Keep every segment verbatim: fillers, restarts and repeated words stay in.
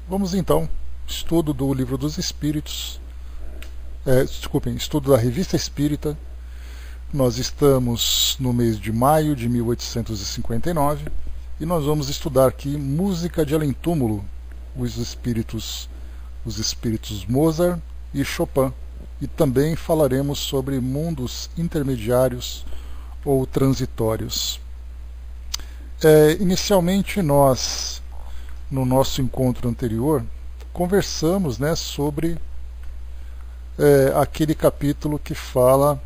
Vamos então, estudo do Livro dos Espíritos, é, desculpem, estudo da Revista Espírita. Nós estamos no mês de maio de mil oitocentos e cinquenta e nove e nós vamos estudar aqui música de além-túmulo, os espíritos, os espíritos Mozart e Chopin. E também falaremos sobre mundos intermediários ou transitórios. É, inicialmente nós, no nosso encontro anterior, conversamos, né, sobre é, aquele capítulo que fala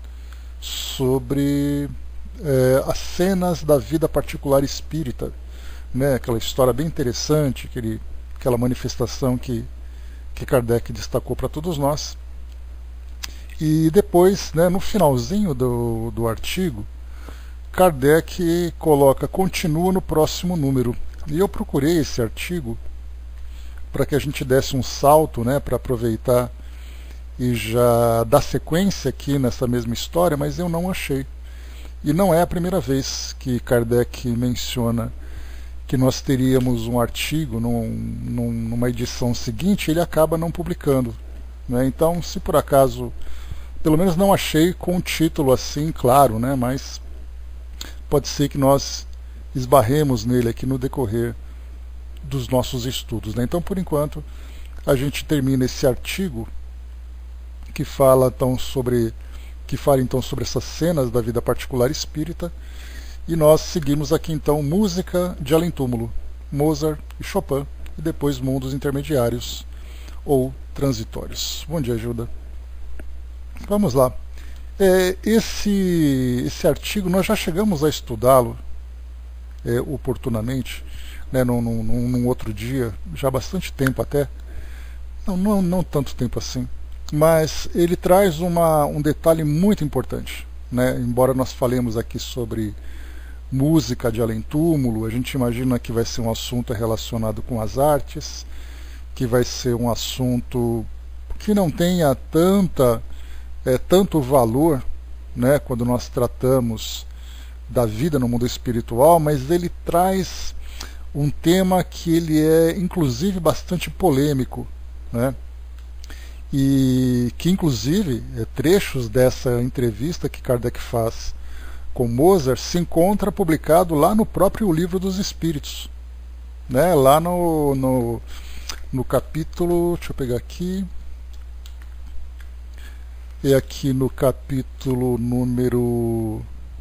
sobre é, as cenas da vida particular espírita, né, aquela história bem interessante, aquele, aquela manifestação que, que Kardec destacou para todos nós. E depois, né, no finalzinho do, do artigo, Kardec coloca, continua no próximo número. E eu procurei esse artigo para que a gente desse um salto, né, para aproveitar e já dar sequência aqui nessa mesma história, mas eu não achei. E não é a primeira vez que Kardec menciona que nós teríamos um artigo num, num, numa edição seguinte, ele acaba não publicando, né? Então, se por acaso, pelo menos não achei com um título assim, claro, né? Mas pode ser que nós esbarremos nele aqui no decorrer dos nossos estudos, né? Então, por enquanto, a gente termina esse artigo que fala então sobre que fala então sobre essas cenas da vida particular espírita, e nós seguimos aqui então música de além-túmulo, Mozart e Chopin, e depois mundos intermediários ou transitórios. Bom dia, Gilda. Vamos lá. É, esse, esse artigo nós já chegamos a estudá-lo é, oportunamente, né, num, num, num outro dia, já há bastante tempo até, não, não, não tanto tempo assim, mas ele traz uma, um detalhe muito importante, né? Embora nós falemos aqui sobre música de além-túmulo, a gente imagina que vai ser um assunto relacionado com as artes, que vai ser um assunto que não tenha tanta É, tanto valor, né, quando nós tratamos da vida no mundo espiritual, mas ele traz um tema que ele é inclusive bastante polêmico, né, e que inclusive é, trechos dessa entrevista que Kardec faz com Mozart se encontra publicado lá no próprio Livro dos Espíritos, né, lá no, no, no capítulo, deixa eu pegar aqui, é aqui no capítulo número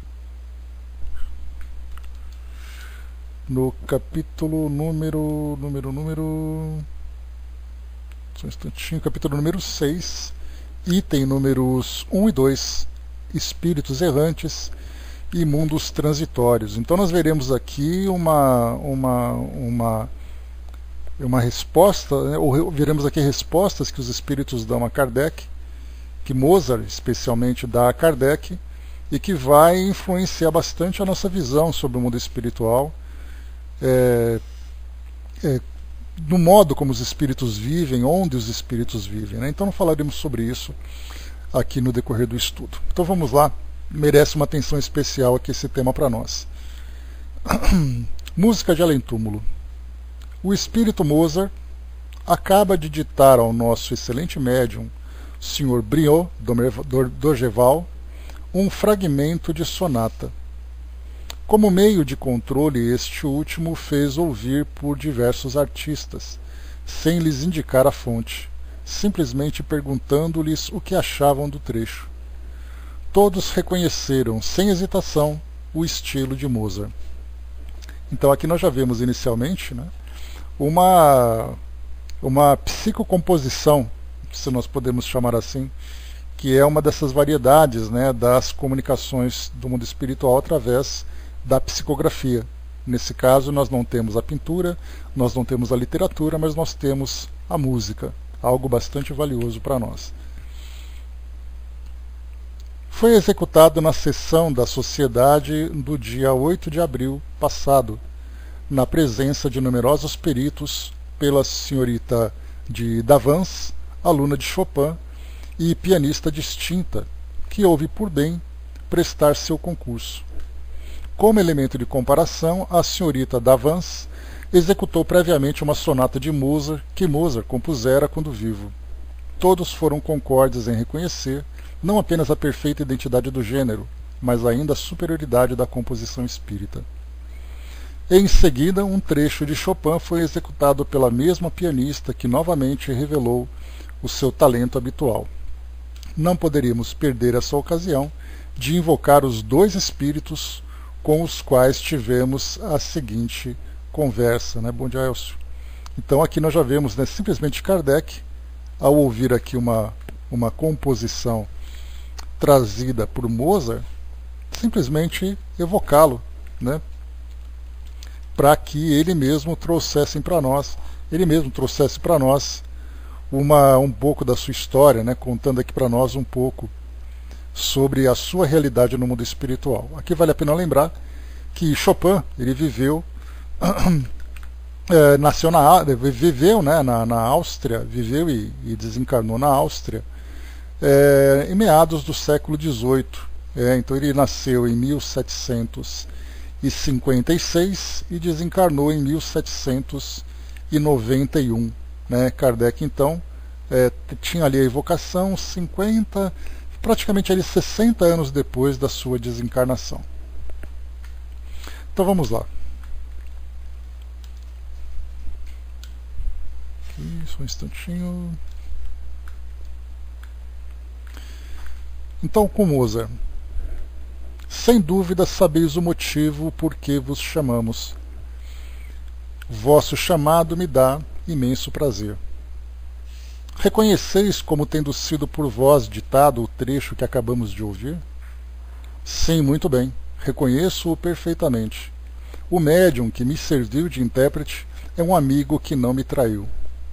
no capítulo número número número só um instantinho, capítulo número seis, item números um e dois, espíritos errantes e mundos transitórios. Então nós veremos aqui uma uma uma uma resposta, né, ou veremos aqui respostas que os espíritos dão a Kardec, que Mozart especialmente dá a Kardec, e que vai influenciar bastante a nossa visão sobre o mundo espiritual, é, é, no modo como os espíritos vivem, onde os espíritos vivem, né? Então não falaremos sobre isso aqui no decorrer do estudo. Então vamos lá, merece uma atenção especial aqui esse tema para nós. Música de além-túmulo. O espírito Mozart acaba de ditar ao nosso excelente médium senhor Briot d'Orgeval, um fragmento de sonata. Como meio de controle, este último fez ouvir por diversos artistas, sem lhes indicar a fonte, simplesmente perguntando-lhes o que achavam do trecho. Todos reconheceram, sem hesitação, o estilo de Mozart. Então aqui nós já vemos inicialmente, né, uma, uma psicocomposição, se nós podemos chamar assim, que é uma dessas variedades, né, das comunicações do mundo espiritual através da psicografia. Nesse caso nós não temos a pintura, nós não temos a literatura, mas nós temos a música, algo bastante valioso para nós. Foi executado na sessão da Sociedade do dia oito de abril passado, na presença de numerosos peritos, pela senhorita de Davans, aluna de Chopin e pianista distinta, que houve por bem prestar seu concurso. Como elemento de comparação, a senhorita Davans executou previamente uma sonata de Mozart que Mozart compusera quando vivo. Todos foram concordes em reconhecer não apenas a perfeita identidade do gênero, mas ainda a superioridade da composição espírita. Em seguida, um trecho de Chopin foi executado pela mesma pianista que novamente revelou o seu talento habitual. Não poderíamos perder essa ocasião de invocar os dois espíritos com os quais tivemos a seguinte conversa, né? Bom dia, Elcio. Então aqui nós já vemos, né, simplesmente Kardec, ao ouvir aqui uma, uma composição trazida por Mozart, simplesmente evocá-lo, né, para que ele mesmo trouxesse para nós, ele mesmo trouxesse para nós uma, um pouco da sua história, né, contando aqui para nós um pouco sobre a sua realidade no mundo espiritual. Aqui vale a pena lembrar que Chopin, ele viveu, é, nasceu na, viveu, né, na, na Áustria, viveu e, e desencarnou na Áustria, é, em meados do século dezoito. É, então ele nasceu em mil setecentos e cinquenta e seis e desencarnou em mil setecentos e noventa e um. Né? Kardec, então, é, tinha ali a evocação cinquenta, praticamente ali sessenta anos depois da sua desencarnação. Então vamos lá. Aqui, só um instantinho. Então, com Mozart. Sem dúvida sabeis o motivo por que vos chamamos. Vosso chamado me dá imenso prazer. Reconheceis como tendo sido por vós ditado o trecho que acabamos de ouvir? Sim, muito bem. Reconheço-o perfeitamente. O médium que me serviu de intérprete é um amigo que não me traiu.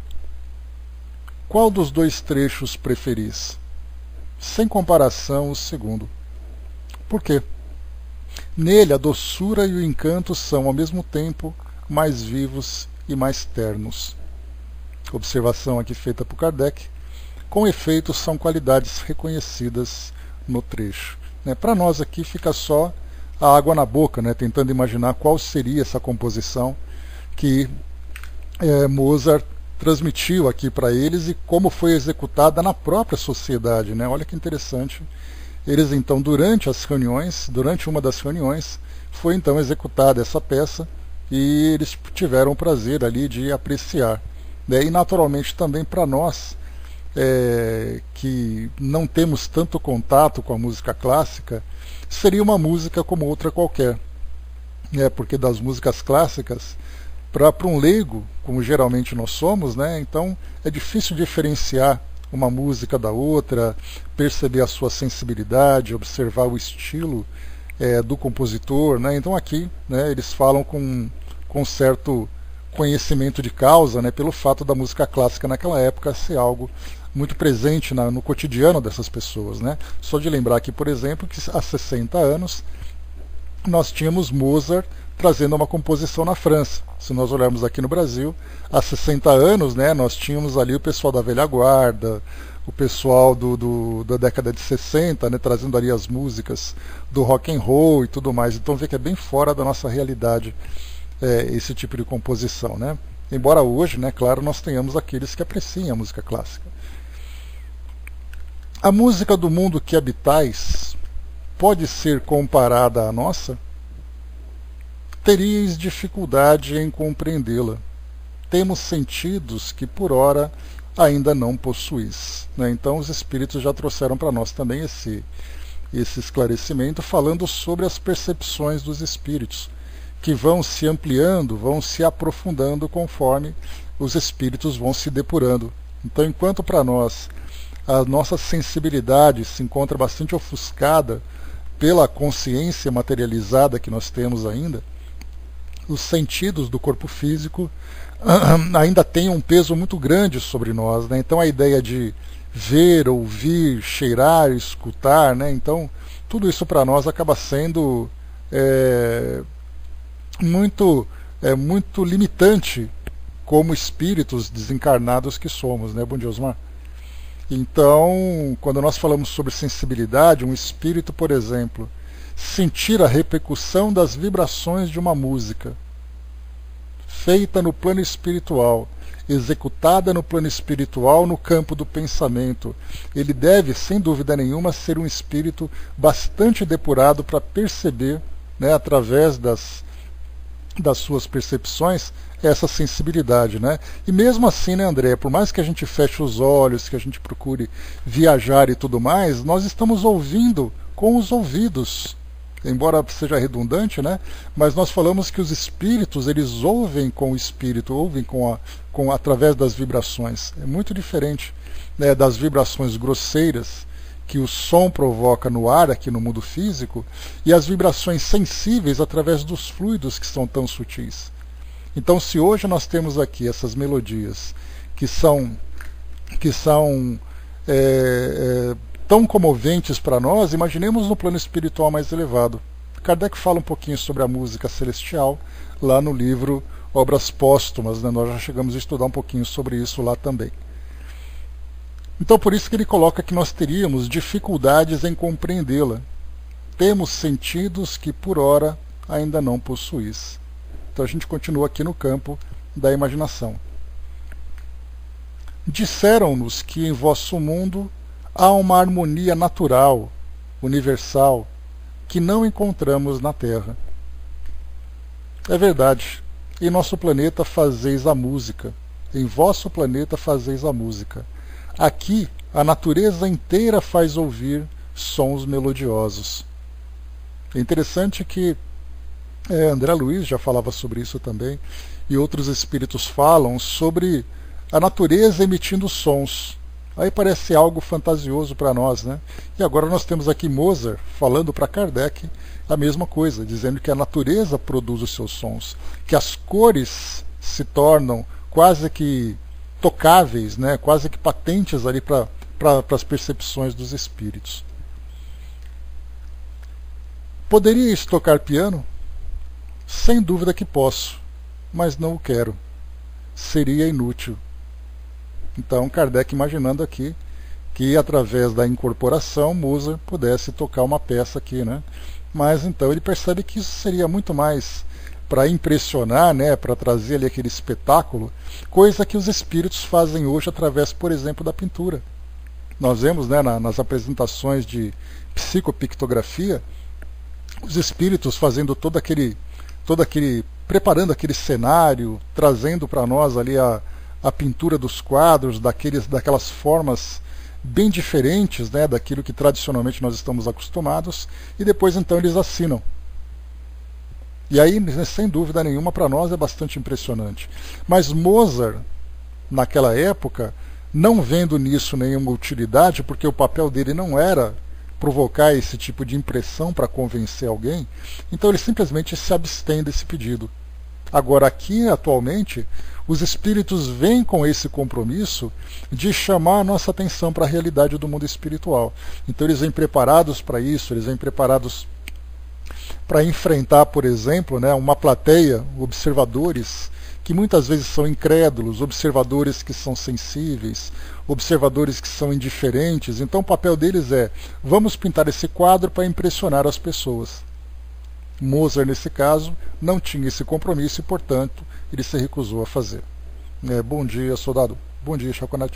Qual dos dois trechos preferis? Sem comparação, o segundo. Por quê? Nele a doçura e o encanto são, ao mesmo tempo, mais vivos e mais ternos. Observação aqui feita por Kardec. Com efeito, são qualidades reconhecidas no trecho. Né? Para nós aqui fica só a água na boca, né? Tentando imaginar qual seria essa composição que é, Mozart transmitiu aqui para eles e como foi executada na própria sociedade. Né? Olha que interessante. Eles então, durante as reuniões, durante uma das reuniões, foi então executada essa peça e eles tiveram o prazer ali de apreciar. Né? E naturalmente também para nós, é, que não temos tanto contato com a música clássica, seria uma música como outra qualquer. Né? Porque das músicas clássicas, para um leigo, como geralmente nós somos, né? Então é difícil diferenciar uma música da outra, perceber a sua sensibilidade, observar o estilo é, do compositor. Né? Então aqui, né, eles falam com, com certo conhecimento de causa, né, pelo fato da música clássica naquela época ser algo muito presente na, no cotidiano dessas pessoas. Né? Só de lembrar aqui, por exemplo, que há sessenta anos nós tínhamos Mozart trazendo uma composição na França. Se nós olharmos aqui no Brasil, há sessenta anos, né, nós tínhamos ali o pessoal da velha guarda, o pessoal do, do, da década de sessenta, né, trazendo ali as músicas do rock and roll e tudo mais. Então vê que é bem fora da nossa realidade é, esse tipo de composição. Né? Embora hoje, né, claro, nós tenhamos aqueles que apreciem a música clássica. A música do mundo que habitais pode ser comparada à nossa? Teríeis dificuldade em compreendê-la. Temos sentidos que por ora ainda não possuís. Né? Então os espíritos já trouxeram para nós também esse, esse esclarecimento, falando sobre as percepções dos espíritos, que vão se ampliando, vão se aprofundando conforme os espíritos vão se depurando. Então, enquanto para nós a nossa sensibilidade se encontra bastante ofuscada pela consciência materializada que nós temos ainda, os sentidos do corpo físico ainda têm um peso muito grande sobre nós. Né? Então a ideia de ver, ouvir, cheirar, escutar, né? Então tudo isso para nós acaba sendo é, muito, é, muito limitante como espíritos desencarnados que somos. Né? Bom dia, Osmar. Então, quando nós falamos sobre sensibilidade, um espírito, por exemplo, sentir a repercussão das vibrações de uma música feita no plano espiritual, executada no plano espiritual, no campo do pensamento. Ele deve, sem dúvida nenhuma, ser um espírito bastante depurado para perceber, né, através das, das suas percepções, essa sensibilidade, né? E mesmo assim, né, André, por mais que a gente feche os olhos, que a gente procure viajar e tudo mais, nós estamos ouvindo com os ouvidos. Embora seja redundante, né? Mas nós falamos que os espíritos, eles ouvem com o espírito, ouvem com a, com, através das vibrações. É muito diferente, né, das vibrações grosseiras que o som provoca no ar, aqui no mundo físico, e as vibrações sensíveis através dos fluidos que são tão sutis. Então, se hoje nós temos aqui essas melodias que são, que são é, é, tão comoventes para nós, imaginemos no plano espiritual mais elevado. Kardec fala um pouquinho sobre a música celestial lá no livro Obras Póstumas, né? Nós já chegamos a estudar um pouquinho sobre isso lá também. Então, por isso que ele coloca que nós teríamos dificuldades em compreendê-la. Temos sentidos que por ora ainda não possuís. Então a gente continua aqui no campo da imaginação. Disseram-nos que em vosso mundo há uma harmonia natural, universal, que não encontramos na Terra. É verdade. Em nosso planeta fazeis a música. Em vosso planeta fazeis a música. Aqui a natureza inteira faz ouvir sons melodiosos. É interessante que É, André Luiz já falava sobre isso também, e outros espíritos falam sobre a natureza emitindo sons. Aí parece algo fantasioso para nós, né? E agora nós temos aqui Mozart falando para Kardec a mesma coisa, dizendo que a natureza produz os seus sons, que as cores se tornam quase que tocáveis, né? Quase que patentes ali para para as percepções dos espíritos. Poderíeis tocar piano? Sem dúvida que posso, mas não o quero. Seria inútil. Então, Kardec imaginando aqui que, através da incorporação, Mozart pudesse tocar uma peça aqui, né? Mas, então, ele percebe que isso seria muito mais para impressionar, né? Para trazer ali aquele espetáculo, coisa que os espíritos fazem hoje através, por exemplo, da pintura. Nós vemos, né, na, nas apresentações de psicopictografia, os espíritos fazendo todo aquele todo aquele, preparando aquele cenário, trazendo para nós ali a, a pintura dos quadros, daqueles, daquelas formas bem diferentes, né, daquilo que tradicionalmente nós estamos acostumados, e depois então eles assinam. E aí, sem dúvida nenhuma, para nós é bastante impressionante. Mas Mozart, naquela época, não vendo nisso nenhuma utilidade, porque o papel dele não era provocar esse tipo de impressão para convencer alguém, então ele simplesmente se abstém desse pedido. Agora, aqui, atualmente, os espíritos vêm com esse compromisso de chamar a nossa atenção para a realidade do mundo espiritual. Então eles vêm preparados para isso, eles vêm preparados para enfrentar, por exemplo, né, uma plateia, observadores, que muitas vezes são incrédulos, observadores que são sensíveis, observadores que são indiferentes. Então o papel deles é: vamos pintar esse quadro para impressionar as pessoas. Mozart, nesse caso, não tinha esse compromisso e, portanto, ele se recusou a fazer. É, bom dia, soldado. Bom dia, Chaconate.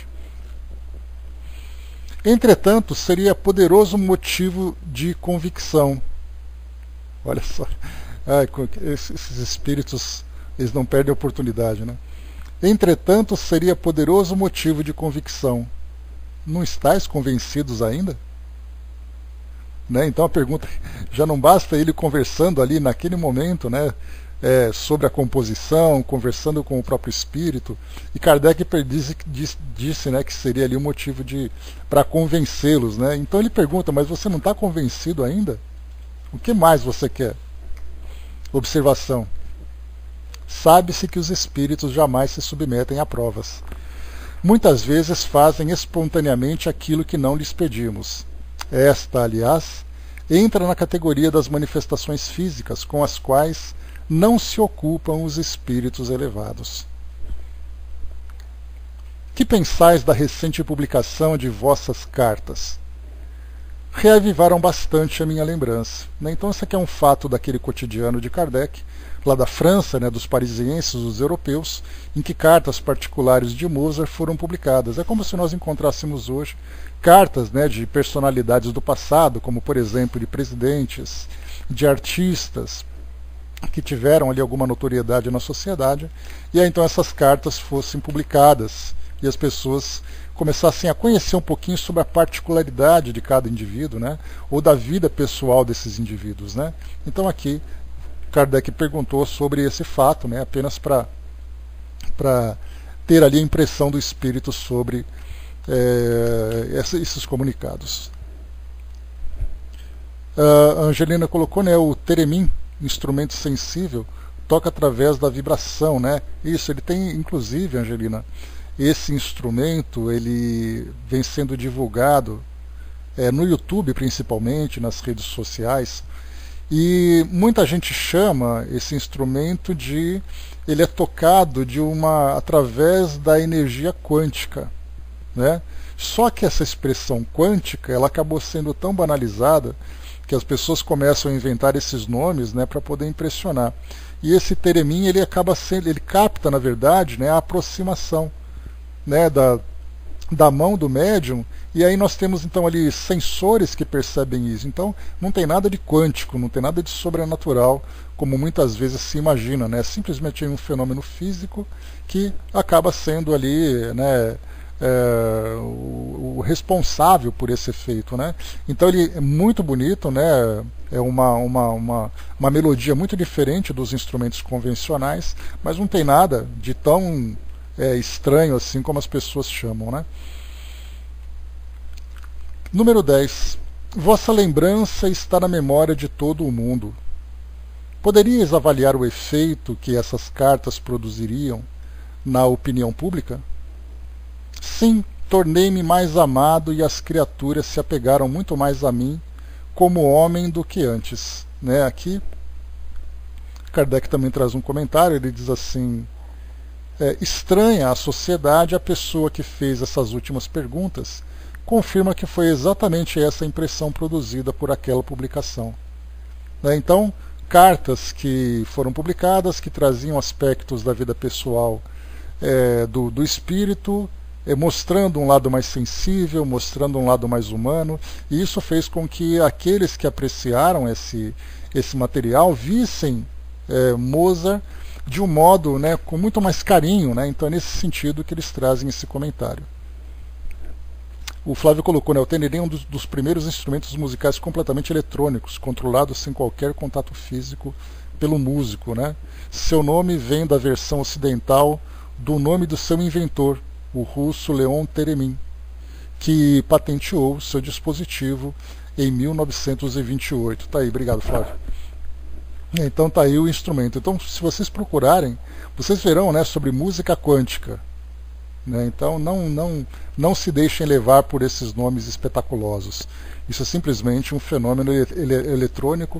Entretanto, seria poderoso motivo de convicção. Olha só, ai, esses espíritos, eles não perdem a oportunidade, né? Entretanto, seria poderoso motivo de convicção. Não estáis convencidos ainda? Né? Então a pergunta, já não basta ele conversando ali naquele momento, né, é, sobre a composição, conversando com o próprio espírito, e Kardec disse, disse, disse né, que seria ali um motivo para convencê-los. Né? Então ele pergunta: mas você não está convencido ainda? O que mais você quer? Observação. Sabe-se que os espíritos jamais se submetem a provas. Muitas vezes fazem espontaneamente aquilo que não lhes pedimos. Esta, aliás, entra na categoria das manifestações físicas com as quais não se ocupam os espíritos elevados. Que pensais da recente publicação de vossas cartas? reavivaram bastante a minha lembrança. Né? Então esse aqui é um fato daquele cotidiano de Kardec, lá da França, né, dos parisienses, dos europeus, em que cartas particulares de Mozart foram publicadas. É como se nós encontrássemos hoje cartas, né, de personalidades do passado, como por exemplo de presidentes, de artistas, que tiveram ali alguma notoriedade na sociedade, e aí então essas cartas fossem publicadas e as pessoas começassem a conhecer um pouquinho sobre a particularidade de cada indivíduo, né, ou da vida pessoal desses indivíduos. Né. Então aqui Kardec perguntou sobre esse fato, né, apenas para para ter ali a impressão do espírito sobre é, esses comunicados. A Angelina colocou, né, o Teremin, instrumento sensível, toca através da vibração, né? Isso, ele tem, inclusive, Angelina, esse instrumento, ele vem sendo divulgado é, no YouTube, principalmente, nas redes sociais, e muita gente chama esse instrumento de, ele é tocado de uma, através da energia quântica, né? Só que essa expressão quântica, ela acabou sendo tão banalizada que as pessoas começam a inventar esses nomes, né, para poder impressionar. E esse Teremin, ele acaba sendo, ele capta, na verdade, né, a aproximação, né, da, da mão do médium, e aí nós temos então ali sensores que percebem isso. Então não tem nada de quântico, não tem nada de sobrenatural, como muitas vezes se imagina, né? Simplesmente um fenômeno físico que acaba sendo ali, né, É, o, o responsável por esse efeito, né? Então ele é muito bonito, né? É uma, uma, uma, uma melodia muito diferente dos instrumentos convencionais, mas não tem nada de tão é, estranho assim como as pessoas chamam, né? Número dez. Vossa lembrança está na memória de todo o mundo. Poderias avaliar o efeito que essas cartas produziriam na opinião pública? Sim, tornei-me mais amado e as criaturas se apegaram muito mais a mim como homem do que antes. Né? Aqui, Kardec também traz um comentário, ele diz assim, é, estranha à sociedade a pessoa que fez essas últimas perguntas, confirma que foi exatamente essa a impressão produzida por aquela publicação. Né? Então, cartas que foram publicadas, que traziam aspectos da vida pessoal é, do, do espírito, mostrando um lado mais sensível, mostrando um lado mais humano, e isso fez com que aqueles que apreciaram esse, esse material vissem é, Mozart de um modo, né, com muito mais carinho, né? Então é nesse sentido que eles trazem esse comentário. O Flávio colocou, né, o Tenerim é um dos, dos primeiros instrumentos musicais completamente eletrônicos, controlados sem qualquer contato físico pelo músico. Né? Seu nome vem da versão ocidental do nome do seu inventor, o russo Leon Teremin, que patenteou seu dispositivo em mil novecentos e vinte e oito. Tá aí, obrigado, Flávio. Então tá aí o instrumento. Então, se vocês procurarem, vocês verão, né, sobre música quântica. Né? Então, não, não, não se deixem levar por esses nomes espetaculosos. Isso é simplesmente um fenômeno ele eletrônico,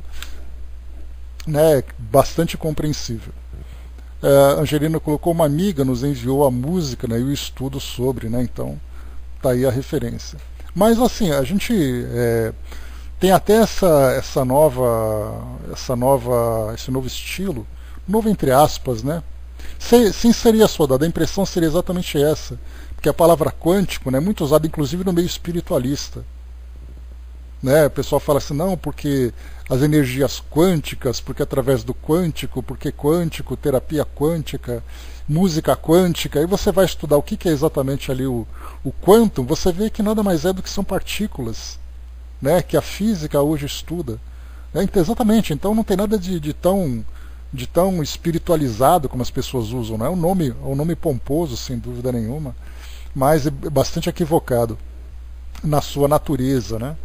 né, bastante compreensível. Uh, Angelina colocou, uma amiga nos enviou a música, né, e o estudo sobre, né, então tá aí a referência. Mas assim, a gente é, tem até essa, essa nova, essa nova, esse novo estilo, novo entre aspas, né? Se, sim, seria soldado, a impressão seria exatamente essa, porque a palavra quântico, né, é muito usada inclusive no meio espiritualista. Né? O pessoal fala assim, não, porque as energias quânticas, porque através do quântico, porque quântico, terapia quântica, música quântica, aí você vai estudar o que, que é exatamente ali o, o quantum, você vê que nada mais é do que são partículas, né? Que a física hoje estuda. Né? Então, exatamente, então não tem nada de, de, tão, de tão espiritualizado como as pessoas usam. Né? É um nome, é um nome pomposo, sem dúvida nenhuma, mas é bastante equivocado na sua natureza, né?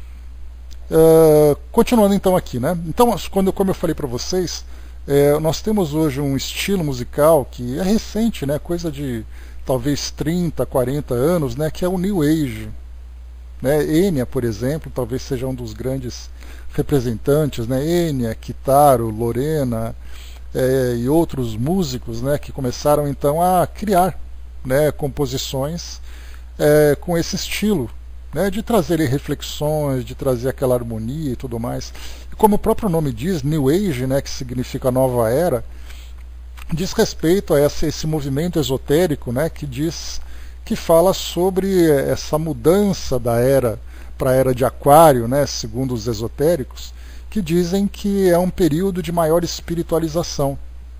Uh, continuando então aqui, né? Então, quando, como eu falei para vocês, é, nós temos hoje um estilo musical que é recente, né? Coisa de talvez trinta, quarenta anos, né? Que é o New Age. Né? Enya, por exemplo, talvez seja um dos grandes representantes, né? Enya, Kitaro, Lorena é, e outros músicos, né? Que começaram então a criar, né? Composições é, com esse estilo, né, de trazer reflexões, de trazer aquela harmonia e tudo mais. E como o próprio nome diz, New Age, né, que significa nova era, diz respeito a esse, esse movimento esotérico, né, que diz que fala sobre essa mudança da era para a era de Aquário, né, segundo os esotéricos, que dizem que é um período de maior espiritualização.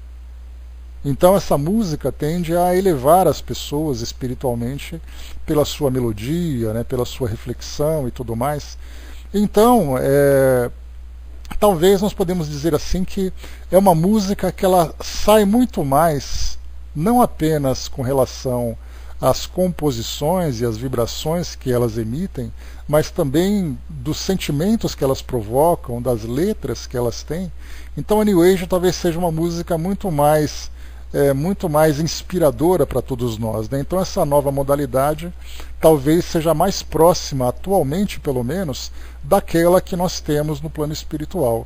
Então essa música tende a elevar as pessoas espiritualmente pela sua melodia, né, pela sua reflexão e tudo mais. Então, é, talvez nós podemos dizer assim que é uma música que ela sai muito mais, não apenas com relação às composições e às vibrações que elas emitem, mas também dos sentimentos que elas provocam, das letras que elas têm. Então a New Age talvez seja uma música muito mais É, muito mais inspiradora para todos nós, né? Então essa nova modalidade talvez seja mais próxima, atualmente pelo menos, daquela que nós temos no plano espiritual,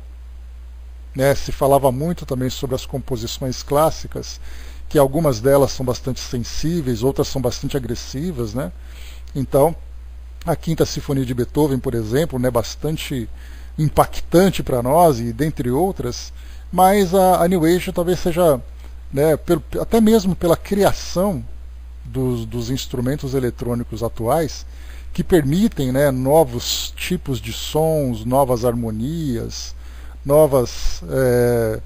né? Se falava muito também sobre as composições clássicas, que algumas delas são bastante sensíveis, outras são bastante agressivas, né? Então a Quinta Sinfonia de Beethoven, por exemplo, né, bastante impactante para nós, e dentre outras, mas a, a New Age talvez seja, né, pelo, até mesmo pela criação dos, dos instrumentos eletrônicos atuais, que permitem, né, novos tipos de sons, novas harmonias, novas, é,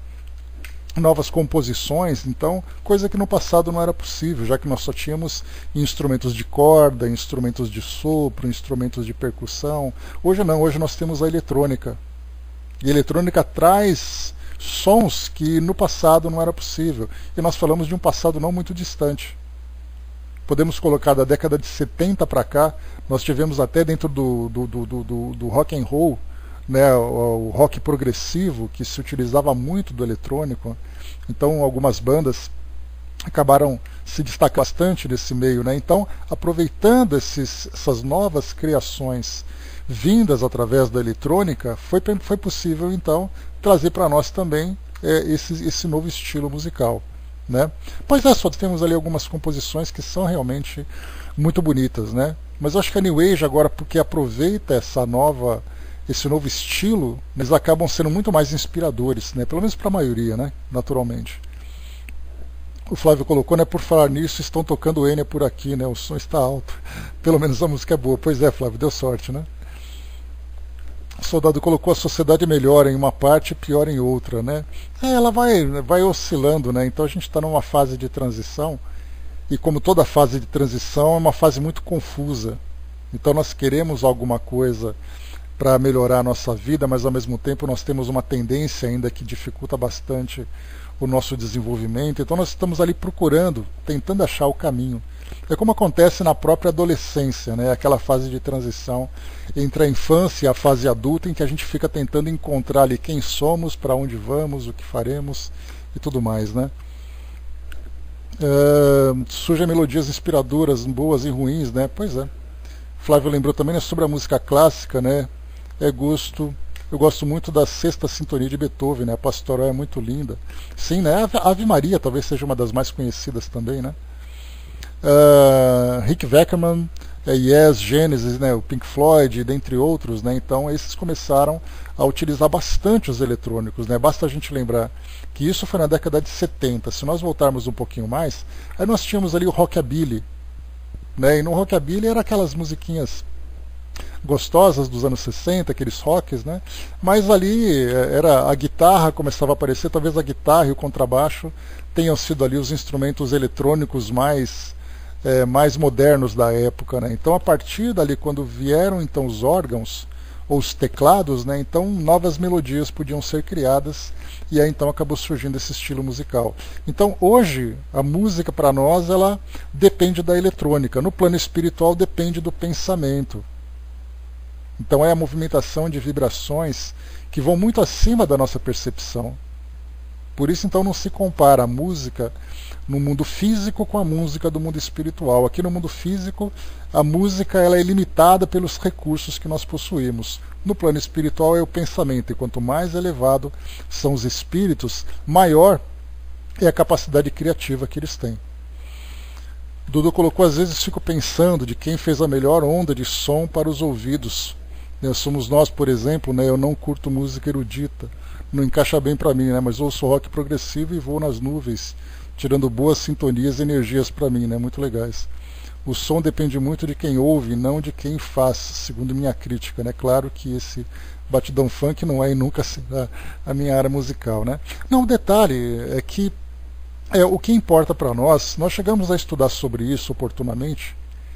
novas composições, então, coisa que no passado não era possível, já que nós só tínhamos instrumentos de corda, instrumentos de sopro, instrumentos de percussão. Hoje não, hoje nós temos a eletrônica. E a eletrônica traz sons que no passado não era possível. E nós falamos de um passado não muito distante. Podemos colocar da década de setenta para cá, nós tivemos até dentro do, do, do, do, do rock and roll, né, o, o rock progressivo, que se utilizava muito do eletrônico. Então algumas bandas acabaram se destacando bastante desse meio, né? Então, aproveitando esses, essas novas criações vindas através da eletrônica, foi, foi possível então trazer para nós também é, esse, esse novo estilo musical, né? Pois é, só temos ali algumas composições que são realmente muito bonitas, né? Mas eu acho que a New Age agora, porque aproveita essa nova, esse novo estilo, eles acabam sendo muito mais inspiradores, né? Pelo menos para a maioria, né? Naturalmente. O Flávio colocou, né? Por falar nisso, estão tocando Enya por aqui, né? O som está alto. Pelo menos a música é boa. Pois é, Flávio, deu sorte, né? O Soldado colocou: a sociedade melhora em uma parte e pior em outra, né? É, ela vai, vai oscilando, né? Então a gente está numa fase de transição, e como toda fase de transição é uma fase muito confusa. Então nós queremos alguma coisa para melhorar a nossa vida, mas ao mesmo tempo nós temos uma tendência ainda que dificulta bastante o nosso desenvolvimento. Então nós estamos ali procurando, tentando achar o caminho. É como acontece na própria adolescência, né? Aquela fase de transição entre a infância e a fase adulta, em que a gente fica tentando encontrar ali quem somos, para onde vamos, o que faremos e tudo mais, né? Uh, surgem melodias inspiradoras, boas e ruins, né? Pois é. Flávio lembrou também, né, sobre a música clássica, né? É gosto. Eu gosto muito da Sexta Sinfonia de Beethoven, né? A pastoral é muito linda. Sim, né? A Ave Maria talvez seja uma das mais conhecidas também, né? Uh, Rick Wakeman, é, Yes, Genesis, né? O Pink Floyd, dentre outros, né? Então esses começaram a utilizar bastante os eletrônicos, né? Basta a gente lembrar que isso foi na década de setenta. Se nós voltarmos um pouquinho mais, aí nós tínhamos ali o rockabilly, né? E no rockabilly eram aquelas musiquinhas gostosas dos anos sessenta, aqueles rocks, né? Mas ali era a guitarra começava a aparecer, talvez a guitarra e o contrabaixo tenham sido ali os instrumentos eletrônicos mais é, mais modernos da época, né? Então a partir dali, quando vieram então os órgãos ou os teclados, né? Então novas melodias podiam ser criadas, e aí então acabou surgindo esse estilo musical. Então hoje a música para nós ela depende da eletrônica, no plano espiritual depende do pensamento. Então é a movimentação de vibrações que vão muito acima da nossa percepção. Por isso então não se compara a música no mundo físico com a música do mundo espiritual. Aqui no mundo físico a música ela é limitada pelos recursos que nós possuímos. No plano espiritual é o pensamento, e quanto mais elevado são os espíritos, maior é a capacidade criativa que eles têm. Dudu colocou, às vezes fico pensando de quem fez a melhor onda de som para os ouvidos. Né, somos nós, por exemplo, né, eu não curto música erudita, não encaixa bem para mim, né, mas ouço rock progressivo e vou nas nuvens, tirando boas sintonias e energias para mim, né, muito legais. O som depende muito de quem ouve, não de quem faz, segundo minha crítica. Né? Claro que esse batidão funk não é e nunca será a minha área musical. Né? Não, o detalhe é que é, o que importa para nós, nós chegamos a estudar sobre isso oportunamente,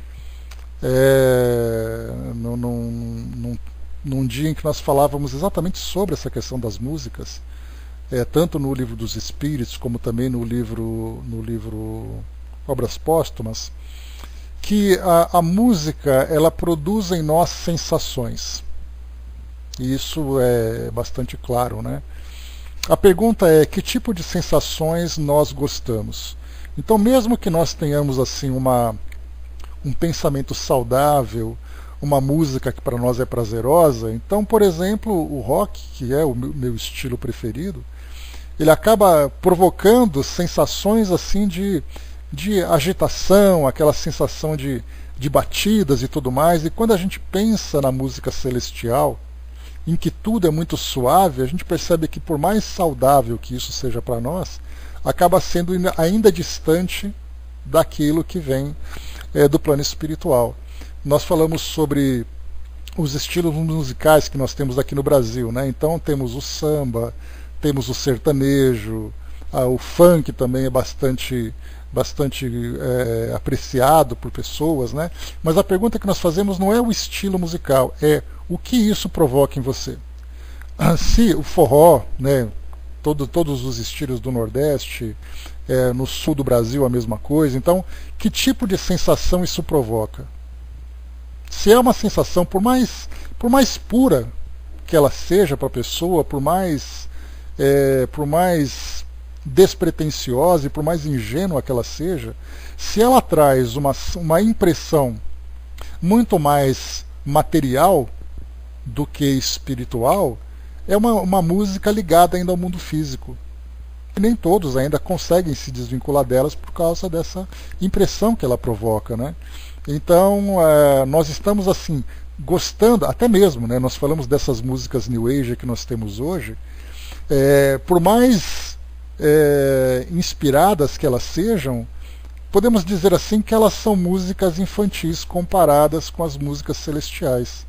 é, num, num, num, num dia em que nós falávamos exatamente sobre essa questão das músicas, é, tanto no livro dos Espíritos, como também no livro, no livro Obras Póstumas, que a, a música ela produz em nós sensações. E isso é bastante claro, né? A pergunta é que tipo de sensações nós gostamos. Então, mesmo que nós tenhamos assim uma, um pensamento saudável, uma música que para nós é prazerosa, então, por exemplo, o rock, que é o meu estilo preferido, ele acaba provocando sensações assim de de agitação, aquela sensação de, de batidas e tudo mais. E quando a gente pensa na música celestial, em que tudo é muito suave, a gente percebe que por mais saudável que isso seja para nós, acaba sendo ainda distante daquilo que vem é, do plano espiritual. Nós falamos sobre os estilos musicais que nós temos aqui no Brasil, né? Então temos o samba, temos o sertanejo, ah, o funk também é bastante bastante é, apreciado por pessoas, né? Mas a pergunta que nós fazemos não é o estilo musical, é o que isso provoca em você. Se o forró, né, todo, todos os estilos do Nordeste, é, no sul do Brasil a mesma coisa, então que tipo de sensação isso provoca? Se é uma sensação, por mais, por mais pura que ela seja para a pessoa, por mais, é, por mais despretensiosa e por mais ingênua que ela seja, se ela traz uma, uma impressão muito mais material do que espiritual, é uma, uma música ligada ainda ao mundo físico. E nem todos ainda conseguem se desvincular delas por causa dessa impressão que ela provoca, né? Então, é, nós estamos assim, gostando, até mesmo, né, nós falamos dessas músicas New Age que nós temos hoje, é, por mais É, inspiradas que elas sejam, podemos dizer assim que elas são músicas infantis comparadas com as músicas celestiais.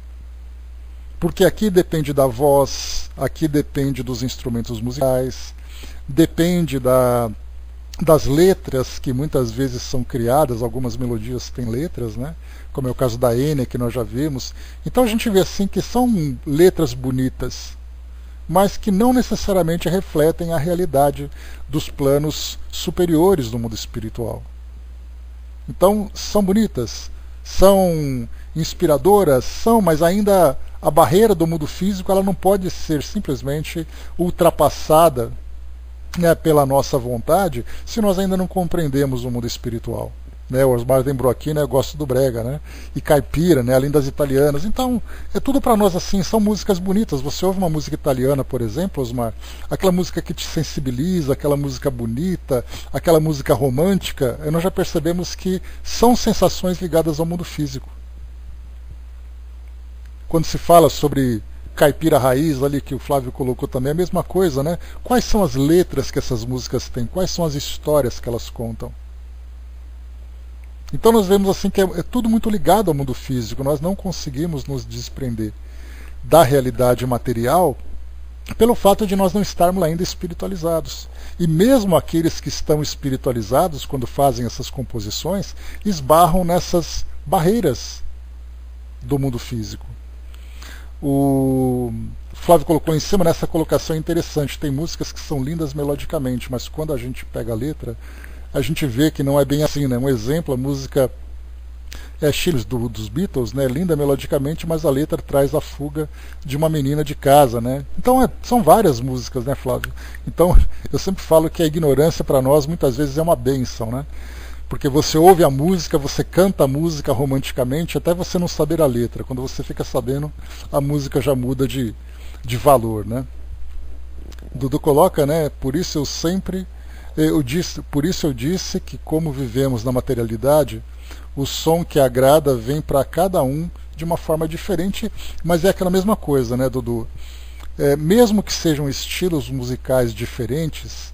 Porque aqui depende da voz, aqui depende dos instrumentos musicais, depende da, das letras que muitas vezes são criadas, algumas melodias têm letras, né? Como é o caso da Enya, que nós já vimos. Então a gente vê assim que são letras bonitas, mas que não necessariamente refletem a realidade dos planos superiores do mundo espiritual. Então, são bonitas, são inspiradoras, são, mas ainda a barreira do mundo físico ela não pode ser simplesmente ultrapassada, né, pela nossa vontade, se nós ainda não compreendemos o mundo espiritual. Né, o Osmar lembrou aqui, né, eu gosto do brega, né, e caipira, né, além das italianas. Então, é tudo para nós assim, são músicas bonitas. Você ouve uma música italiana, por exemplo, Osmar, aquela música que te sensibiliza, aquela música bonita, aquela música romântica, nós já percebemos que são sensações ligadas ao mundo físico. Quando se fala sobre caipira raiz, ali que o Flávio colocou também, é a mesma coisa, né? Quais são as letras que essas músicas têm? Quais são as histórias que elas contam? Então nós vemos assim que é, é tudo muito ligado ao mundo físico, nós não conseguimos nos desprender da realidade material pelo fato de nós não estarmos ainda espiritualizados. E mesmo aqueles que estão espiritualizados, quando fazem essas composições, esbarram nessas barreiras do mundo físico. O Flávio colocou em cima nessa colocação interessante, tem músicas que são lindas melodicamente, mas quando a gente pega a letra, a gente vê que não é bem assim, né? Um exemplo, a música é Chiles do, dos Beatles, né? Linda melodicamente, mas a letra traz a fuga de uma menina de casa, né? Então é, são várias músicas, né, Flávio? Então eu sempre falo que a ignorância para nós muitas vezes é uma bênção, né? Porque você ouve a música, você canta a música romanticamente, até você não saber a letra. Quando você fica sabendo, a música já muda de, de valor, né? Dudu coloca, né? Por isso eu sempre Eu disse, por isso eu disse que, como vivemos na materialidade, o som que agrada vem para cada um de uma forma diferente, mas é aquela mesma coisa, né, Dudu? É, mesmo que sejam estilos musicais diferentes,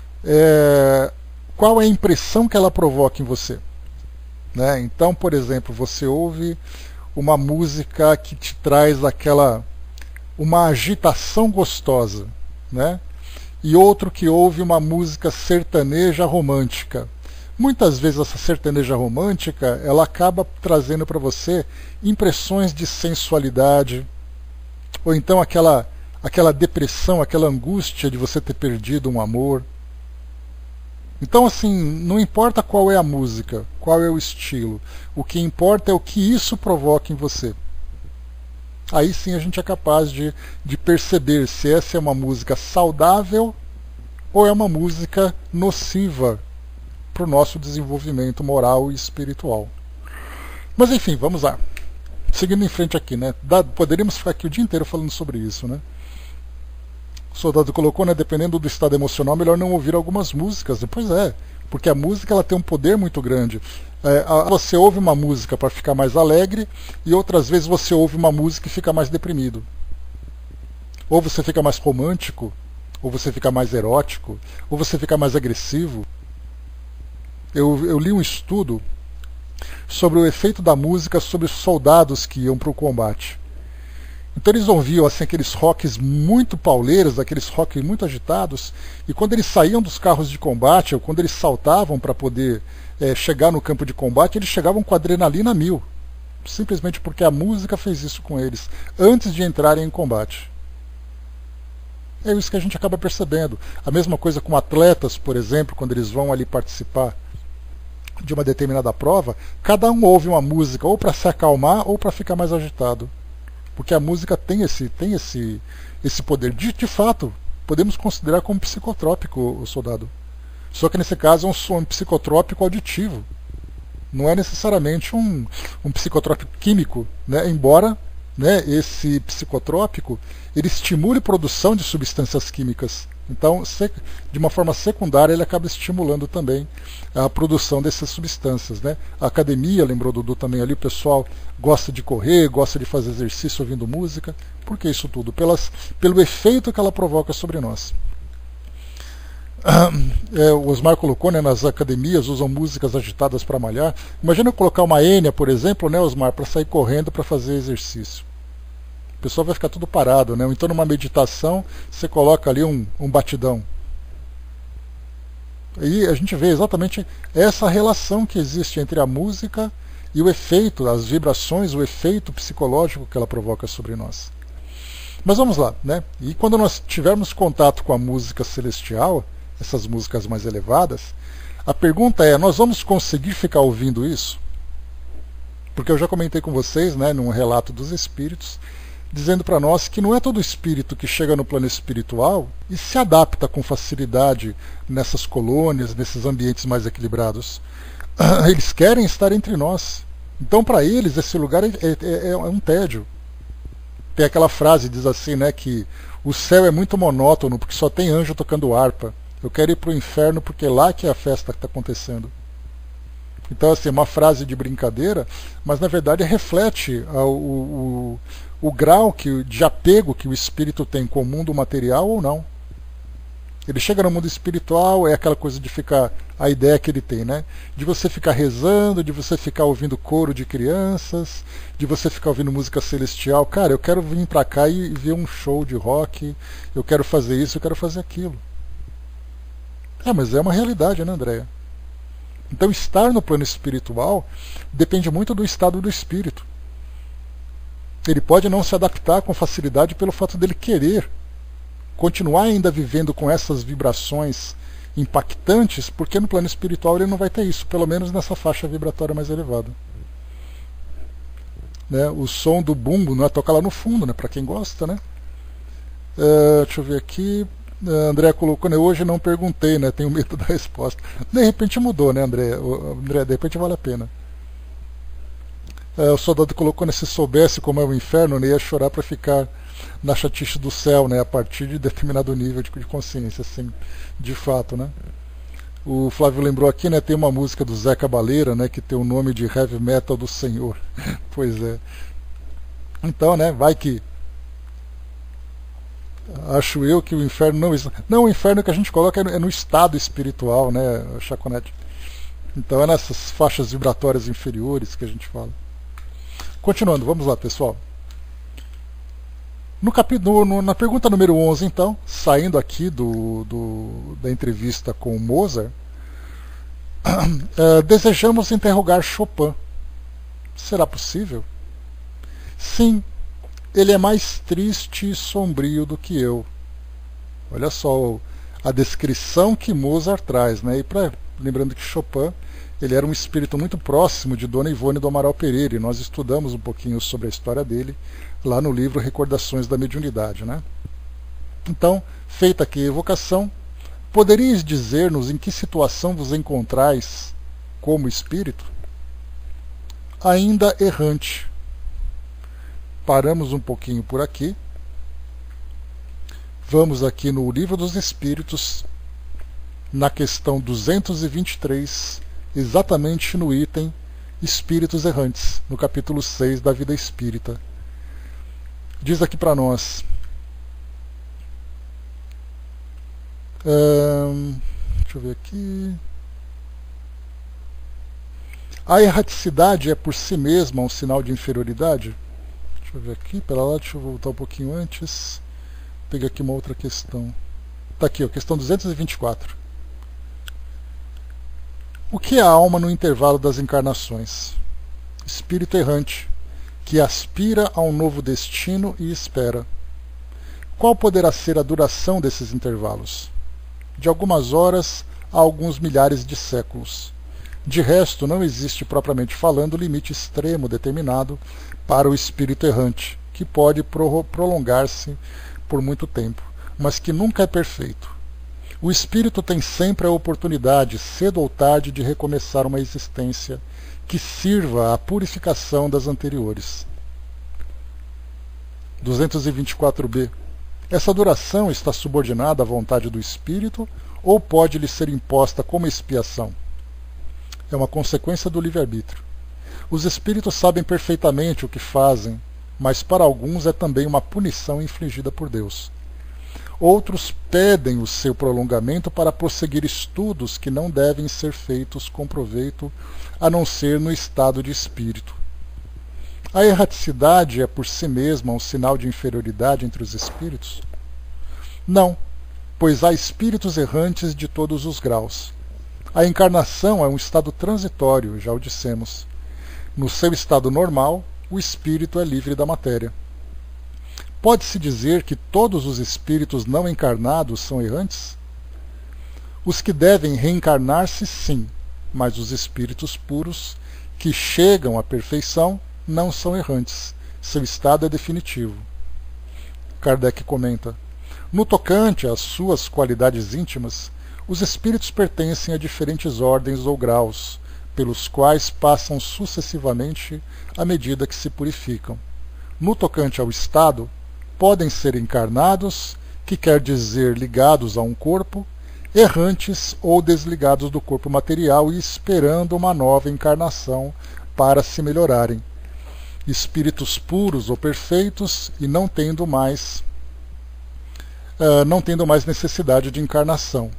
é, qual é a impressão que ela provoca em você? Né? Então, por exemplo, você ouve uma música que te traz aquela uma agitação gostosa, né? E outro que ouve uma música sertaneja romântica. Muitas vezes essa sertaneja romântica ela acaba trazendo para você impressões de sensualidade, ou então aquela, aquela depressão, aquela angústia de você ter perdido um amor. Então, assim, não importa qual é a música, qual é o estilo, o que importa é o que isso provoca em você. Aí sim a gente é capaz de, de perceber se essa é uma música saudável ou é uma música nociva para o nosso desenvolvimento moral e espiritual. Mas enfim, vamos lá. Seguindo em frente aqui, né? Dá, poderíamos ficar aqui o dia inteiro falando sobre isso, né? O soldado colocou, né? Dependendo do estado emocional, melhor não ouvir algumas músicas. Pois é, porque a música ela tem um poder muito grande. É, você ouve uma música para ficar mais alegre e outras vezes você ouve uma música e fica mais deprimido. Ou você fica mais romântico, ou você fica mais erótico, ou você fica mais agressivo. Eu, eu li um estudo sobre o efeito da música sobre os soldados que iam para o combate. Então eles ouviam assim, aqueles rocks muito pauleiros, aqueles rocks muito agitados, e quando eles saíam dos carros de combate, ou quando eles saltavam para poder é, chegar no campo de combate, eles chegavam com adrenalina mil, simplesmente porque a música fez isso com eles, antes de entrarem em combate. É isso que a gente acaba percebendo. A mesma coisa com atletas, por exemplo, quando eles vão ali participar de uma determinada prova, cada um ouve uma música ou para se acalmar ou para ficar mais agitado. Porque a música tem esse, tem esse, esse poder. De, de fato, podemos considerar como psicotrópico o soldado. Só que nesse caso é um som psicotrópico auditivo. Não é necessariamente um, um psicotrópico químico, né? Embora, né, esse psicotrópico ele estimule a produção de substâncias químicas. Então, de uma forma secundária, ele acaba estimulando também a produção dessas substâncias, né? A academia, lembrou Dudu também ali, o pessoal gosta de correr, gosta de fazer exercício ouvindo música. Por que isso tudo? Pelas, pelo efeito que ela provoca sobre nós. É, o Osmar colocou, né, nas academias usam músicas agitadas para malhar. Imagina eu colocar uma Enya, por exemplo, né, Osmar, para sair correndo para fazer exercício. O pessoal vai ficar tudo parado, né? Então numa meditação você coloca ali um, um batidão. E a gente vê exatamente essa relação que existe entre a música e o efeito, as vibrações, o efeito psicológico que ela provoca sobre nós. Mas vamos lá, né? E quando nós tivermos contato com a música celestial, essas músicas mais elevadas, a pergunta é, nós vamos conseguir ficar ouvindo isso? Porque eu já comentei com vocês, né, num relato dos espíritos, dizendo para nós que não é todo espírito que chega no plano espiritual e se adapta com facilidade nessas colônias, nesses ambientes mais equilibrados. Eles querem estar entre nós. Então, para eles, esse lugar é, é, é um tédio. Tem aquela frase, diz assim, né, que o céu é muito monótono porque só tem anjo tocando harpa. Eu quero ir para o inferno porque é lá que é a festa que está acontecendo. Então, assim, uma frase de brincadeira, mas na verdade reflete o, o, o grau que, de apego que o espírito tem com o mundo material ou não. Ele chega no mundo espiritual, é aquela coisa de ficar, a ideia que ele tem, né? De você ficar rezando, de você ficar ouvindo coro de crianças, de você ficar ouvindo música celestial. Cara, eu quero vir para cá e ver um show de rock, eu quero fazer isso, eu quero fazer aquilo. É, mas é uma realidade, né, Andréia? Então, estar no plano espiritual depende muito do estado do espírito. Ele pode não se adaptar com facilidade pelo fato dele querer continuar ainda vivendo com essas vibrações impactantes, porque no plano espiritual ele não vai ter isso, pelo menos nessa faixa vibratória mais elevada. Né? O som do bumbo não é tocar lá no fundo, né? Para quem gosta, né? Uh, deixa eu ver aqui. André colocou, né? Hoje não perguntei, né? Tenho medo da resposta. De repente mudou, né, André? André, de repente vale a pena. É, o soldado colocou, né? Se soubesse como é o inferno, né, ia chorar para ficar na chatice do céu, né? A partir de determinado nível de, de consciência, assim, de fato, né? O Flávio lembrou aqui, né, tem uma música do Zé Cabaleira, né, que tem o nome de Heavy Metal do Senhor. Pois é. Então, né, vai que... Acho eu que o inferno não... Não, o inferno que a gente coloca é no estado espiritual, né, Chaconete? Então é nessas faixas vibratórias inferiores que a gente fala. Continuando, vamos lá, pessoal. No capi... no, no, na pergunta número onze, então, saindo aqui do, do, da entrevista com o Mozart, uh, desejamos interrogar Chopin. Será possível? Sim, ele é mais triste e sombrio do que eu. Olha só a descrição que Mozart traz, né? E pra, lembrando que Chopin ele era um espírito muito próximo de Dona Ivone do Amaral Pereira, e nós estudamos um pouquinho sobre a história dele lá no livro Recordações da Mediunidade, né? Então, feita aqui a evocação, poderíeis dizer-nos em que situação vos encontrais como espírito? Ainda errante. Paramos um pouquinho por aqui. Vamos aqui no Livro dos Espíritos, na questão duzentos e vinte e três, exatamente no item Espíritos Errantes, no capítulo seis da Vida Espírita. Diz aqui para nós: hum, deixa eu ver aqui. A erraticidade é por si mesma um sinal de inferioridade? Deixa eu ver aqui, pera lá, deixa eu voltar um pouquinho antes. Peguei aqui uma outra questão. Está aqui, ó, questão duzentos e vinte e quatro. O que é a alma no intervalo das encarnações? Espírito errante, que aspira a um novo destino e espera. Qual poderá ser a duração desses intervalos? De algumas horas a alguns milhares de séculos. De resto, não existe propriamente falando limite extremo determinado para o espírito errante, que pode prolongar-se por muito tempo, mas que nunca é perfeito. O espírito tem sempre a oportunidade, cedo ou tarde, de recomeçar uma existência que sirva à purificação das anteriores. duzentos e vinte e quatro b. Essa duração está subordinada à vontade do espírito ou pode lhe ser imposta como expiação? É uma consequência do livre-arbítrio. Os espíritos sabem perfeitamente o que fazem, mas para alguns é também uma punição infligida por Deus. Outros pedem o seu prolongamento para prosseguir estudos que não devem ser feitos com proveito, a não ser no estado de espírito. A erraticidade é por si mesma um sinal de inferioridade entre os espíritos? Não, pois há espíritos errantes de todos os graus. A encarnação é um estado transitório, já o dissemos. No seu estado normal, o espírito é livre da matéria. Pode-se dizer que todos os espíritos não encarnados são errantes? Os que devem reencarnar-se, sim, mas os espíritos puros, que chegam à perfeição, não são errantes. Seu estado é definitivo. Kardec comenta: no tocante às suas qualidades íntimas, os espíritos pertencem a diferentes ordens ou graus, pelos quais passam sucessivamente à medida que se purificam. No tocante ao estado, podem ser encarnados, que quer dizer ligados a um corpo, errantes ou desligados do corpo material e esperando uma nova encarnação para se melhorarem. Espíritos puros ou perfeitos e não tendo mais, uh, não tendo mais necessidade de encarnação.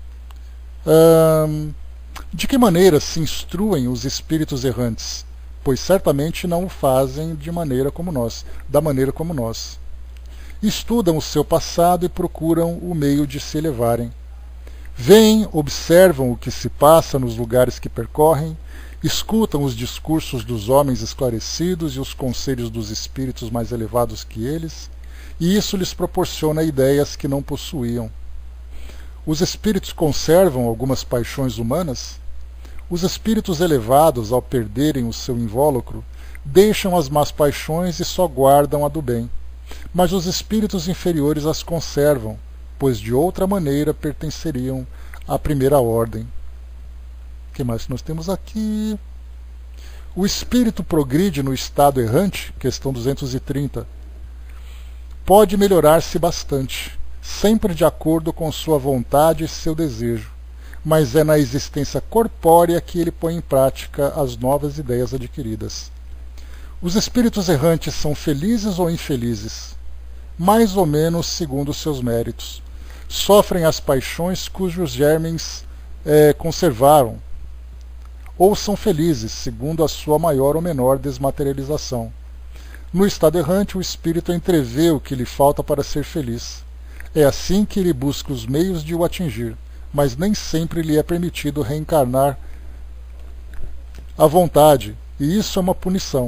Uh, de que maneira se instruem os espíritos errantes? Pois certamente não o fazem de maneira como nós, da maneira como nós. Estudam o seu passado e procuram o meio de se elevarem. Veem, observam o que se passa nos lugares que percorrem, escutam os discursos dos homens esclarecidos e os conselhos dos espíritos mais elevados que eles, e isso lhes proporciona ideias que não possuíam. Os espíritos conservam algumas paixões humanas? Os espíritos elevados, ao perderem o seu invólucro, deixam as más paixões e só guardam a do bem. Mas os espíritos inferiores as conservam, pois de outra maneira pertenceriam à primeira ordem. O que mais nós temos aqui? O espírito progride no estado errante, questão duzentos e trinta. Pode melhorar-se bastante, sempre de acordo com sua vontade e seu desejo, mas é na existência corpórea que ele põe em prática as novas ideias adquiridas. Os espíritos errantes são felizes ou infelizes? Mais ou menos segundo os seus méritos. Sofrem as paixões cujos germens é, conservaram, ou são felizes, segundo a sua maior ou menor desmaterialização. No estado errante, o espírito entrevê o que lhe falta para ser feliz. É assim que ele busca os meios de o atingir, mas nem sempre lhe é permitido reencarnar à vontade, e isso é uma punição.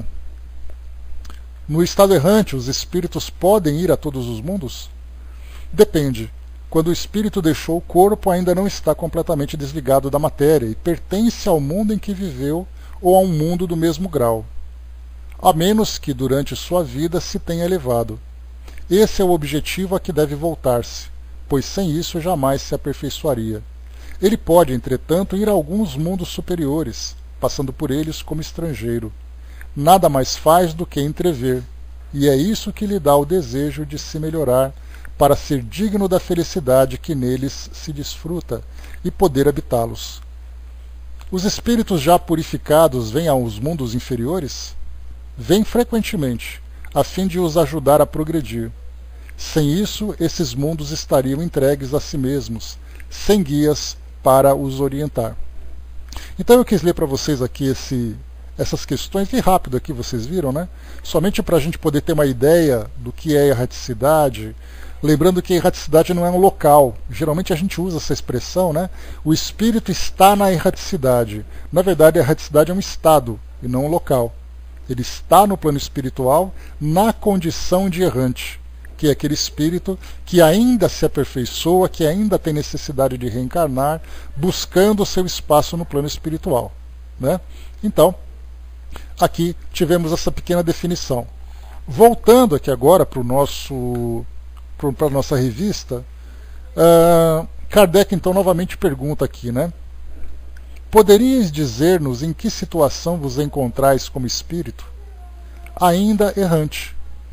No estado errante, os espíritos podem ir a todos os mundos? Depende. Quando o espírito deixou o corpo, ainda não está completamente desligado da matéria e pertence ao mundo em que viveu ou a um mundo do mesmo grau, a menos que durante sua vida se tenha elevado. Esse é o objetivo a que deve voltar-se, pois sem isso jamais se aperfeiçoaria. Ele pode, entretanto, ir a alguns mundos superiores, passando por eles como estrangeiro. Nada mais faz do que entrever, e é isso que lhe dá o desejo de se melhorar para ser digno da felicidade que neles se desfruta e poder habitá-los. Os espíritos já purificados vêm aos mundos inferiores? Vêm frequentemente, a fim de os ajudar a progredir. Sem isso, esses mundos estariam entregues a si mesmos, sem guias para os orientar. Então eu quis ler para vocês aqui esse, essas questões, e rápido aqui, vocês viram, né? Somente para a gente poder ter uma ideia do que é erraticidade. Lembrando que a erraticidade não é um local. Geralmente a gente usa essa expressão, né? O espírito está na erraticidade. Na verdade, a erraticidade é um estado e não um local. Ele está no plano espiritual na condição de errante, que é aquele espírito que ainda se aperfeiçoa, que ainda tem necessidade de reencarnar, buscando o seu espaço no plano espiritual, né? Então, aqui tivemos essa pequena definição. Voltando aqui agora para o nosso para a nossa revista, uh, Kardec então novamente pergunta aqui, né? Poderias dizer-nos em que situação vos encontrais como espírito? Ainda errante.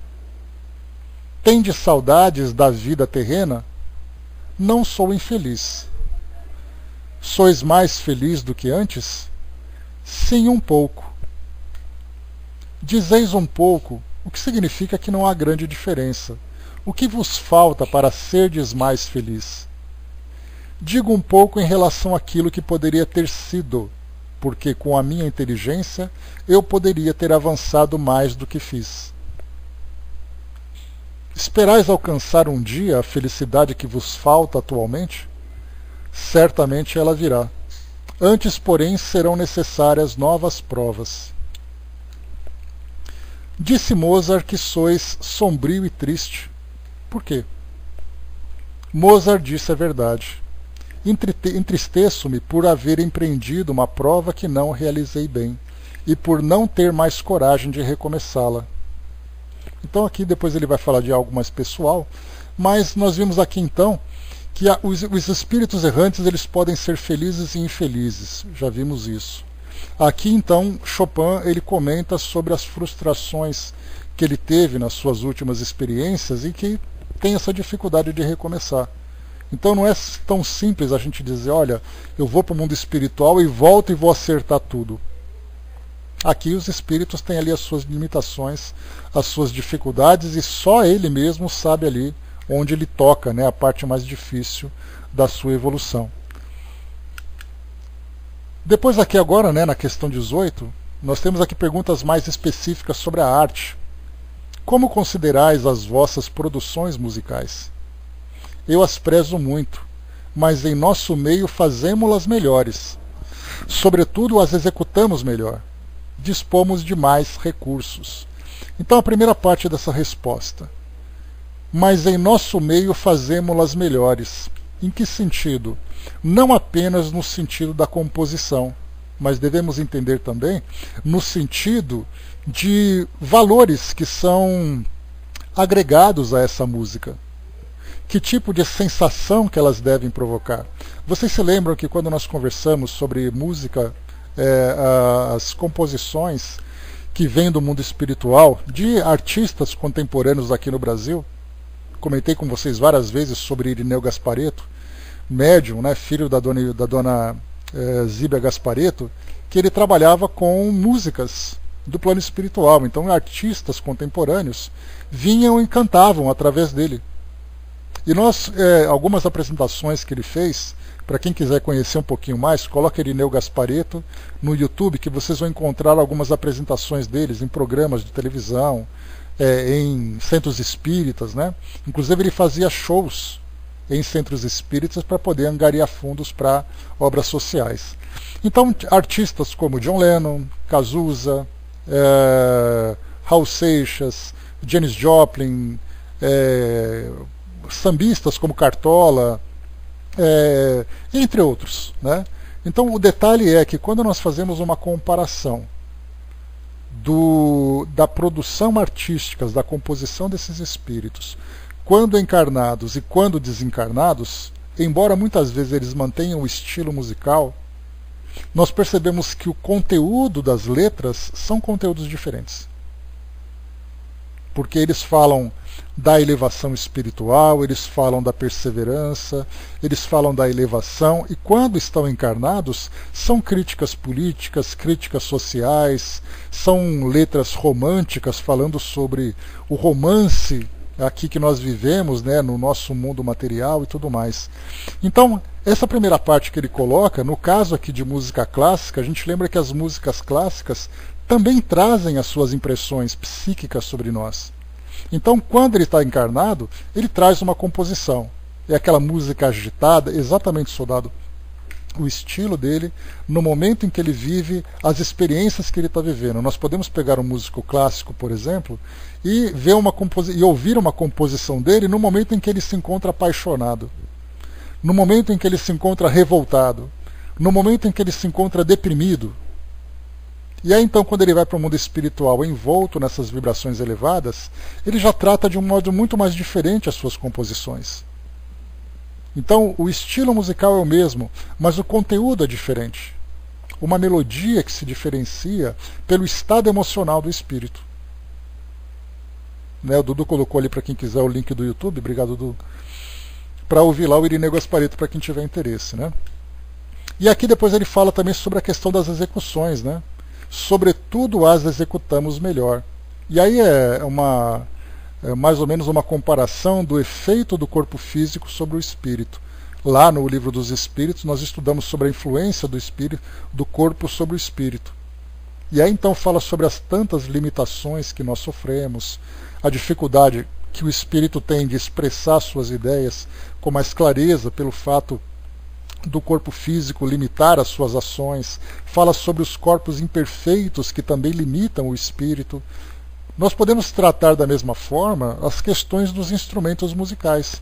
Tendes saudades da vida terrena? Não sou infeliz. Sois mais feliz do que antes? Sim, um pouco. Dizeis um pouco, o que significa que não há grande diferença. O que vos falta para serdes mais feliz? Digo um pouco em relação àquilo que poderia ter sido, porque com a minha inteligência eu poderia ter avançado mais do que fiz. Esperais alcançar um dia a felicidade que vos falta atualmente? Certamente ela virá. Antes, porém, serão necessárias novas provas. Disse Mozart que sois sombrio e triste. Por quê? Mozart disse a verdade. Entristeço-me por haver empreendido uma prova que não realizei bem, e por não ter mais coragem de recomeçá-la. Então aqui depois ele vai falar de algo mais pessoal, mas nós vimos aqui então que a, os, os espíritos errantes eles podem ser felizes e infelizes, já vimos isso. Aqui então Chopin ele comenta sobre as frustrações que ele teve nas suas últimas experiências e que tem essa dificuldade de recomeçar. Então não é tão simples a gente dizer, olha, eu vou para o mundo espiritual e volto e vou acertar tudo. Aqui os espíritos têm ali as suas limitações, as suas dificuldades, e só ele mesmo sabe ali onde ele toca, né, a parte mais difícil da sua evolução. Depois aqui agora, né, na questão dezoito, nós temos aqui perguntas mais específicas sobre a arte. Como considerais as vossas produções musicais? Eu as prezo muito, mas em nosso meio fazemo-las melhores. Sobretudo as executamos melhor. Dispomos de mais recursos. Então a primeira parte dessa resposta. Mas em nosso meio fazemo-las melhores. Em que sentido? Não apenas no sentido da composição, mas devemos entender também no sentido de valores que são agregados a essa música. Que tipo de sensação que elas devem provocar? Vocês se lembram que quando nós conversamos sobre música, é, as composições que vêm do mundo espiritual, de artistas contemporâneos aqui no Brasil, comentei com vocês várias vezes sobre Irineu Gasparetto, médium, né, filho da dona, da dona é, Zíbia Gasparetto, que ele trabalhava com músicas do plano espiritual. Então artistas contemporâneos vinham e cantavam através dele. E nós, é, algumas apresentações que ele fez, para quem quiser conhecer um pouquinho mais, coloque Irineu Gasparetto no YouTube, que vocês vão encontrar algumas apresentações deles em programas de televisão, é, em centros espíritas, né? Inclusive ele fazia shows em centros espíritas para poder angariar fundos para obras sociais. Então artistas como John Lennon, Cazuza, é, Raul Seixas, Janis Joplin, é, sambistas como Cartola, é, entre outros, né? Então o detalhe é que quando nós fazemos uma comparação do, da produção artística, da composição desses espíritos, quando encarnados e quando desencarnados, embora muitas vezes eles mantenham o estilo musical, nós percebemos que o conteúdo das letras são conteúdos diferentes. Porque eles falam da elevação espiritual, eles falam da perseverança, eles falam da elevação, e quando estão encarnados, são críticas políticas, críticas sociais, são letras românticas falando sobre o romance aqui que nós vivemos, né, no nosso mundo material e tudo mais. Então, essa primeira parte que ele coloca, no caso aqui de música clássica, a gente lembra que as músicas clássicas também trazem as suas impressões psíquicas sobre nós. Então, quando ele está encarnado, ele traz uma composição. É aquela música agitada, exatamente soldado o estilo dele, no momento em que ele vive as experiências que ele está vivendo. Nós podemos pegar um músico clássico, por exemplo, e, ver uma composi- e ouvir uma composição dele no momento em que ele se encontra apaixonado, no momento em que ele se encontra revoltado, no momento em que ele se encontra deprimido. E aí então, quando ele vai para o mundo espiritual envolto nessas vibrações elevadas, ele já trata de um modo muito mais diferente as suas composições. Então o estilo musical é o mesmo, mas o conteúdo é diferente. Uma melodia que se diferencia pelo estado emocional do espírito. Né, o Dudu colocou ali para quem quiser o link do YouTube, obrigado Dudu, para ouvir lá o Irineu Gasparetto para quem tiver interesse. Né? E aqui depois ele fala também sobre a questão das execuções, né? Sobretudo as executamos melhor. E aí é uma é mais ou menos uma comparação do efeito do corpo físico sobre o espírito. Lá no Livro dos Espíritos nós estudamos sobre a influência do espírito, do corpo sobre o espírito. E aí então fala sobre as tantas limitações que nós sofremos, a dificuldade que o espírito tem de expressar suas ideias com mais clareza pelo fato do corpo físico limitar as suas ações, fala sobre os corpos imperfeitos que também limitam o espírito. Nós podemos tratar da mesma forma as questões dos instrumentos musicais.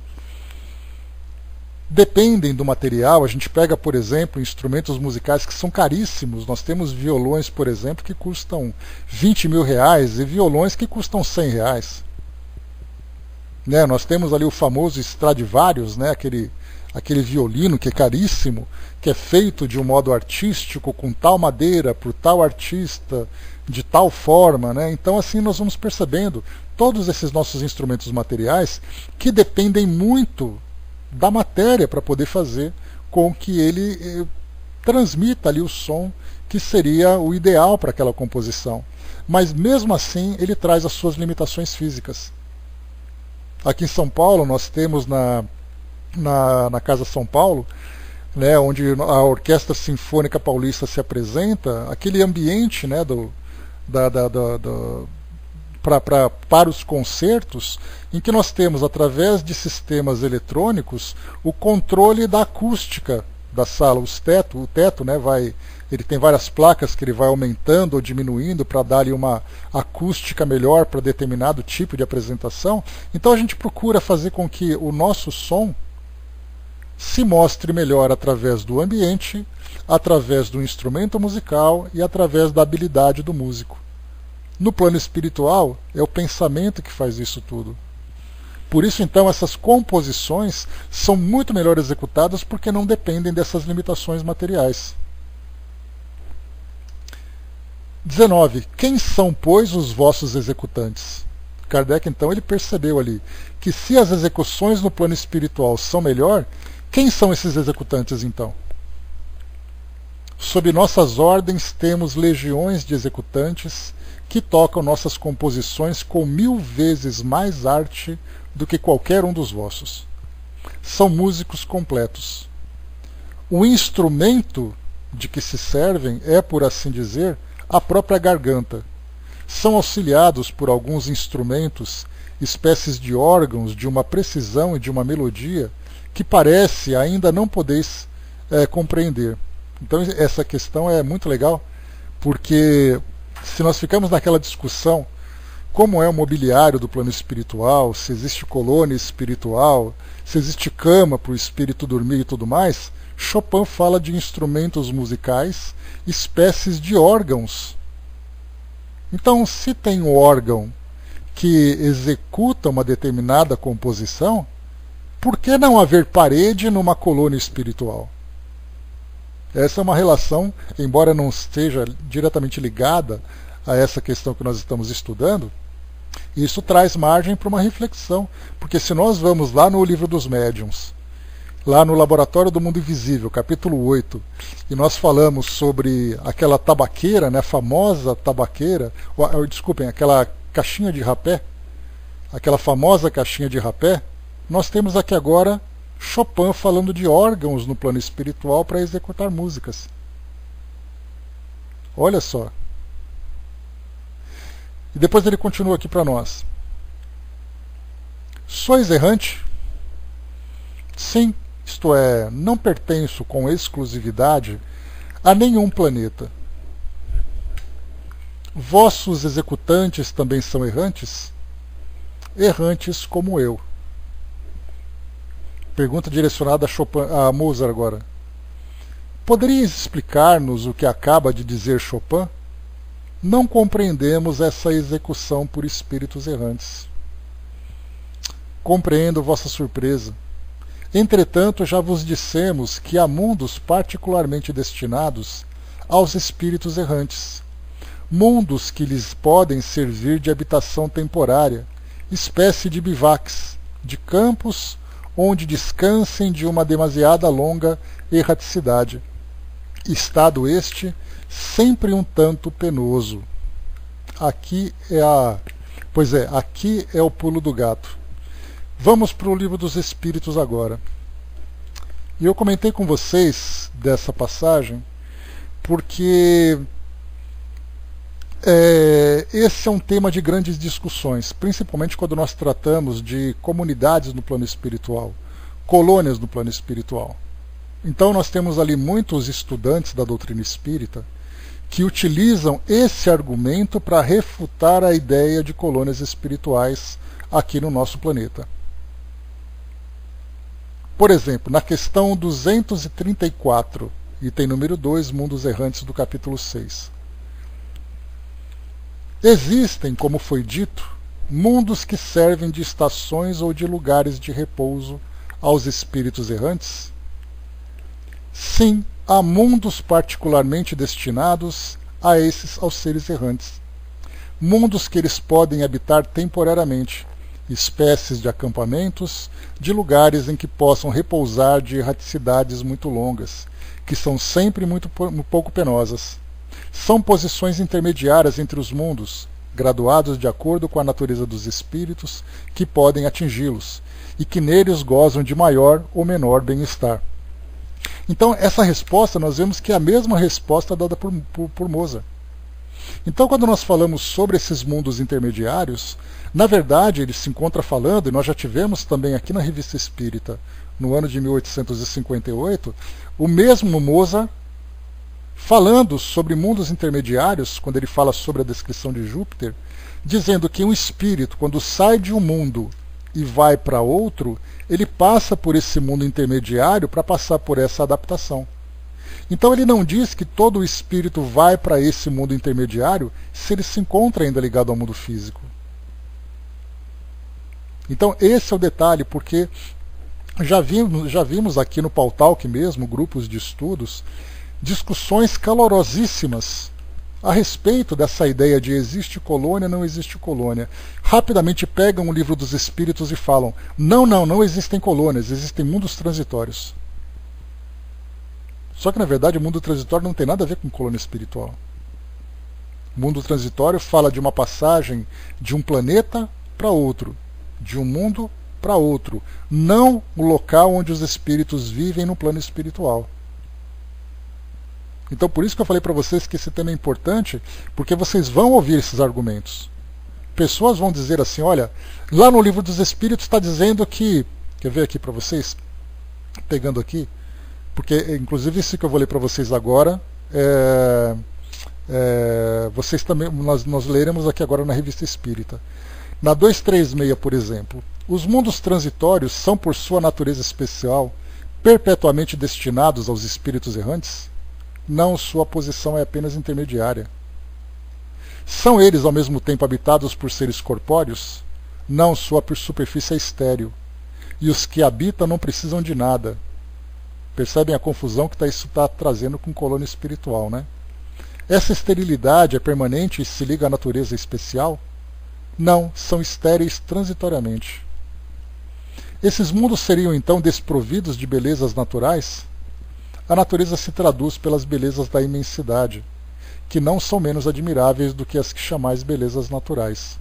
Dependem do material, a gente pega, por exemplo, instrumentos musicais que são caríssimos. Nós temos violões, por exemplo, que custam vinte mil reais e violões que custam cem reais. Né? Nós temos ali o famoso Stradivarius, né? aquele, aquele violino que é caríssimo, que é feito de um modo artístico, com tal madeira, por tal artista, de tal forma. Né? Então assim nós vamos percebendo todos esses nossos instrumentos materiais que dependem muito da matéria para poder fazer com que ele eh, transmita ali o som que seria o ideal para aquela composição. Mas mesmo assim ele traz as suas limitações físicas. Aqui em São Paulo nós temos na, na, na Casa São Paulo, né, onde a Orquestra Sinfônica Paulista se apresenta, aquele ambiente, né, do, da, da, da, da, pra, pra, para os concertos, em que nós temos, através de sistemas eletrônicos, o controle da acústica da sala. Os teto, o teto, né, vai, ele tem várias placas que ele vai aumentando ou diminuindo para dar ali uma acústica melhor para determinado tipo de apresentação. Então a gente procura fazer com que o nosso som se mostre melhor através do ambiente, através do instrumento musical e através da habilidade do músico. No plano espiritual, é o pensamento que faz isso tudo. Por isso, então, essas composições são muito melhor executadas porque não dependem dessas limitações materiais. dezenove. Quem são, pois, os vossos executantes? Kardec, então, ele percebeu ali que se as execuções no plano espiritual são melhor, Quem são esses executantes, então? Sob nossas ordens temos legiões de executantes que tocam nossas composições com mil vezes mais arte do que qualquer um dos vossos. São músicos completos. O instrumento de que se servem é, por assim dizer, a própria garganta. São auxiliados por alguns instrumentos, espécies de órgãos de uma precisão e de uma melodia que parece ainda não podeis é, compreender. Então essa questão é muito legal, porque se nós ficamos naquela discussão como é o mobiliário do plano espiritual, se existe colônia espiritual, se existe cama para o espírito dormir e tudo mais, Chopin fala de instrumentos musicais, espécies de órgãos. Então, se tem um órgão que executa uma determinada composição, por que não haver parede numa colônia espiritual? Essa é uma relação, embora não esteja diretamente ligada a essa questão que nós estamos estudando, isso traz margem para uma reflexão, porque se nós vamos lá no Livro dos Médiuns, lá no Laboratório do Mundo Invisível, capítulo oito, e nós falamos sobre aquela tabaqueira, né, famosa tabaqueira, ou, desculpem, aquela caixinha de rapé, aquela famosa caixinha de rapé, nós temos aqui agora Chopin falando de órgãos no plano espiritual para executar músicas. Olha só. E depois ele continua aqui para nós. Sois errante? Sim, isto é, não pertenço com exclusividade a nenhum planeta. Vossos executantes também são errantes? Errantes como eu. Pergunta direcionada a, Chopin, a Mozart agora. Poderias explicar-nos o que acaba de dizer Chopin? Não compreendemos essa execução por espíritos errantes. Compreendo vossa surpresa. Entretanto, já vos dissemos que há mundos particularmente destinados aos espíritos errantes. Mundos que lhes podem servir de habitação temporária, espécie de bivaques, de campos onde descansem de uma demasiada longa erraticidade. Estado este sempre um tanto penoso. Aqui é a... Pois é, aqui é o pulo do gato. Vamos para o Livro dos Espíritos agora. E eu comentei com vocês dessa passagem porque é, esse é um tema de grandes discussões, principalmente quando nós tratamos de comunidades no plano espiritual, colônias no plano espiritual. Então nós temos ali muitos estudantes da doutrina espírita que utilizam esse argumento para refutar a ideia de colônias espirituais aqui no nosso planeta. Por exemplo, na questão duzentos e trinta e quatro, item número dois, Mundos Errantes, do capítulo seis. Existem, como foi dito, mundos que servem de estações ou de lugares de repouso aos espíritos errantes? Sim, há mundos particularmente destinados a esses, aos seres errantes. Mundos que eles podem habitar temporariamente, espécies de acampamentos, de lugares em que possam repousar de erraticidades muito longas, que são sempre muito pouco penosas. São posições intermediárias entre os mundos, graduados de acordo com a natureza dos espíritos que podem atingi-los, e que neles gozam de maior ou menor bem-estar. Então, essa resposta, nós vemos que é a mesma resposta dada por, por, por Mozart. Então, quando nós falamos sobre esses mundos intermediários, na verdade, ele se encontra falando, e nós já tivemos também aqui na Revista Espírita, no ano de mil oitocentos e cinquenta e oito, o mesmo Mozart falando sobre mundos intermediários, quando ele fala sobre a descrição de Júpiter, dizendo que um espírito, quando sai de um mundo e vai para outro, ele passa por esse mundo intermediário para passar por essa adaptação. Então ele não diz que todo espírito vai para esse mundo intermediário se ele se encontra ainda ligado ao mundo físico. Então esse é o detalhe, porque já vimos, já vimos aqui no Pautalk mesmo, grupos de estudos, discussões calorosíssimas a respeito dessa ideia de existe colônia, não existe colônia. Rapidamente pegam o Livro dos Espíritos e falam, não, não, não existem colônias, existem mundos transitórios. Só que na verdade o mundo transitório não tem nada a ver com colônia espiritual. O mundo transitório fala de uma passagem de um planeta para outro, de um mundo para outro, não o local onde os espíritos vivem no plano espiritual. Então por isso que eu falei para vocês que esse tema é importante, porque vocês vão ouvir esses argumentos. Pessoas vão dizer assim, olha, lá no livro dos Espíritos está dizendo que... Quer ver aqui para vocês? Pegando aqui, porque inclusive isso que eu vou ler para vocês agora, é, é, vocês também, nós, nós leremos aqui agora na Revista Espírita. Na duzentos e trinta e seis, por exemplo, os mundos transitórios são, por sua natureza especial, perpetuamente destinados aos espíritos errantes? Não, sua posição é apenas intermediária. São eles ao mesmo tempo habitados por seres corpóreos? Não, sua superfície é estéril. E os que habitam não precisam de nada. Percebem a confusão que isso está trazendo com colônia espiritual, né? Essa esterilidade é permanente e se liga à natureza especial? Não, são estéreis transitoriamente. Esses mundos seriam então desprovidos de belezas naturais? A natureza se traduz pelas belezas da imensidade, que não são menos admiráveis do que as que chamais belezas naturais.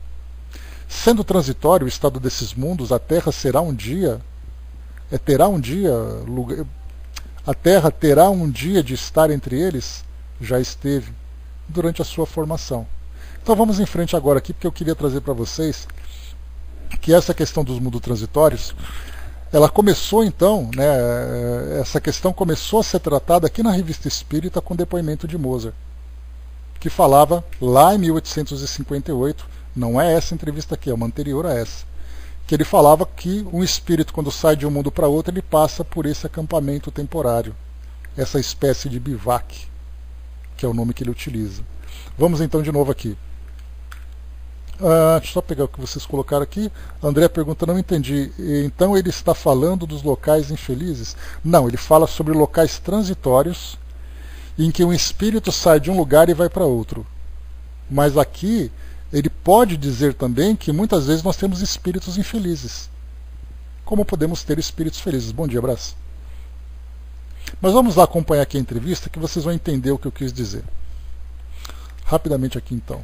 Sendo transitório o estado desses mundos, a Terra será um dia, é, terá um dia, lugar, a Terra terá um dia de estar entre eles? Já esteve, durante a sua formação. Então vamos em frente agora aqui, porque eu queria trazer para vocês que essa questão dos mundos transitórios, ela começou então, né, essa questão começou a ser tratada aqui na Revista Espírita com o depoimento de Mozart, que falava lá em mil oitocentos e cinquenta e oito, não é essa entrevista aqui, é uma anterior a essa, que ele falava que um espírito, quando sai de um mundo para outro, ele passa por esse acampamento temporário, essa espécie de bivac, que é o nome que ele utiliza. Vamos então de novo aqui. Uh, deixa eu só pegar o que vocês colocaram aqui. André pergunta, não entendi. Então ele está falando dos locais infelizes? Não, ele fala sobre locais transitórios em que um espírito sai de um lugar e vai para outro. Mas aqui ele pode dizer também que muitas vezes nós temos espíritos infelizes. Como podemos ter espíritos felizes? Bom dia, abraço. Mas vamos lá acompanhar aqui a entrevista que vocês vão entender o que eu quis dizer. Rapidamente aqui então.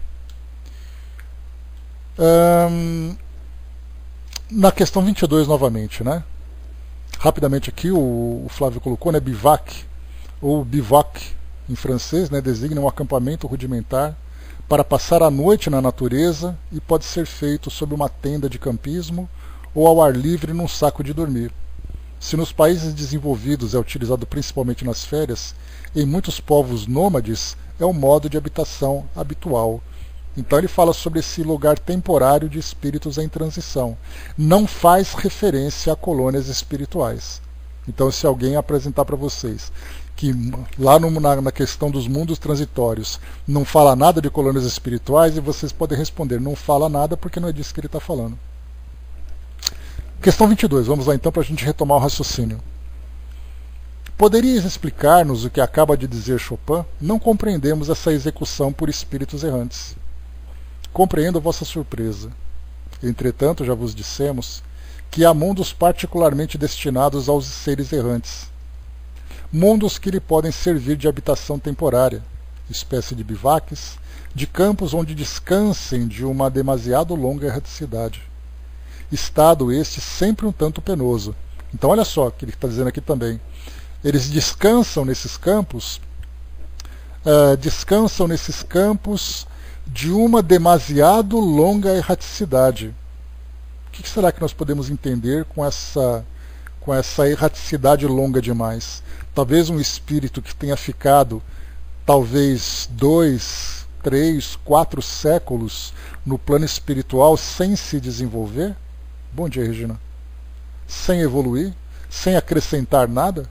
Hum, na questão vinte e dois novamente, né? Rapidamente aqui o, o Flávio colocou, né, bivac, ou bivac em francês, né, designa um acampamento rudimentar para passar a noite na natureza e pode ser feito sob uma tenda de campismo ou ao ar livre num saco de dormir. Se nos países desenvolvidos é utilizado principalmente nas férias, em muitos povos nômades é o modo de habitação habitual. Então ele fala sobre esse lugar temporário de espíritos em transição. Não faz referência a colônias espirituais. Então se alguém apresentar para vocês que lá no, na, na questão dos mundos transitórios não fala nada de colônias espirituais, e vocês podem responder, não fala nada porque não é disso que ele está falando. Questão vinte e dois, vamos lá então para a gente retomar o raciocínio. Poderias explicar-nos o que acaba de dizer Chopin? Não compreendemos essa execução por espíritos errantes. Compreendo a vossa surpresa. Entretanto, já vos dissemos que há mundos particularmente destinados aos seres errantes. Mundos que lhe podem servir de habitação temporária, espécie de bivaques, de campos onde descansem de uma demasiado longa erraticidade. Estado este sempre um tanto penoso. Então olha só o que ele está dizendo aqui também. Eles descansam nesses campos, uh, descansam nesses campos de uma demasiado longa erraticidade. O que será que nós podemos entender com essa, com essa erraticidade longa demais? Talvez um espírito que tenha ficado talvez dois, três, quatro séculos no plano espiritual sem se desenvolver? Bom dia, Regina. Sem evoluir, sem acrescentar nada?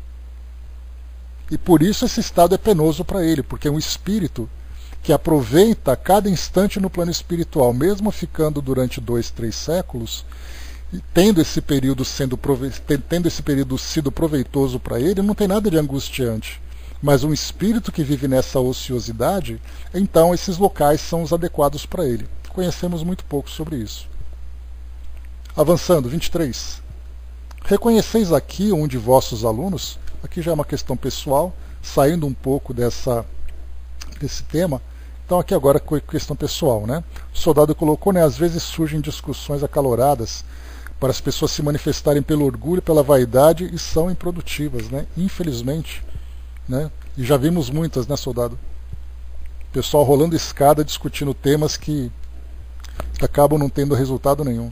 E por isso esse estado é penoso para ele, porque é um espírito que aproveita cada instante no plano espiritual, mesmo ficando durante dois, três séculos, e tendo esse período sendo prove... tendo esse período sido proveitoso para ele, não tem nada de angustiante. Mas um espírito que vive nessa ociosidade, então esses locais são os adequados para ele. Conhecemos muito pouco sobre isso. Avançando, vinte e três. Reconheceis aqui um de vossos alunos? Aqui já é uma questão pessoal, saindo um pouco dessa, desse tema. Então aqui agora com questão pessoal, né? O soldado colocou, né? Às vezes surgem discussões acaloradas para as pessoas se manifestarem pelo orgulho, pela vaidade e são improdutivas, né? Infelizmente, né? E já vimos muitas, né, soldado? Pessoal rolando escada, discutindo temas que acabam não tendo resultado nenhum.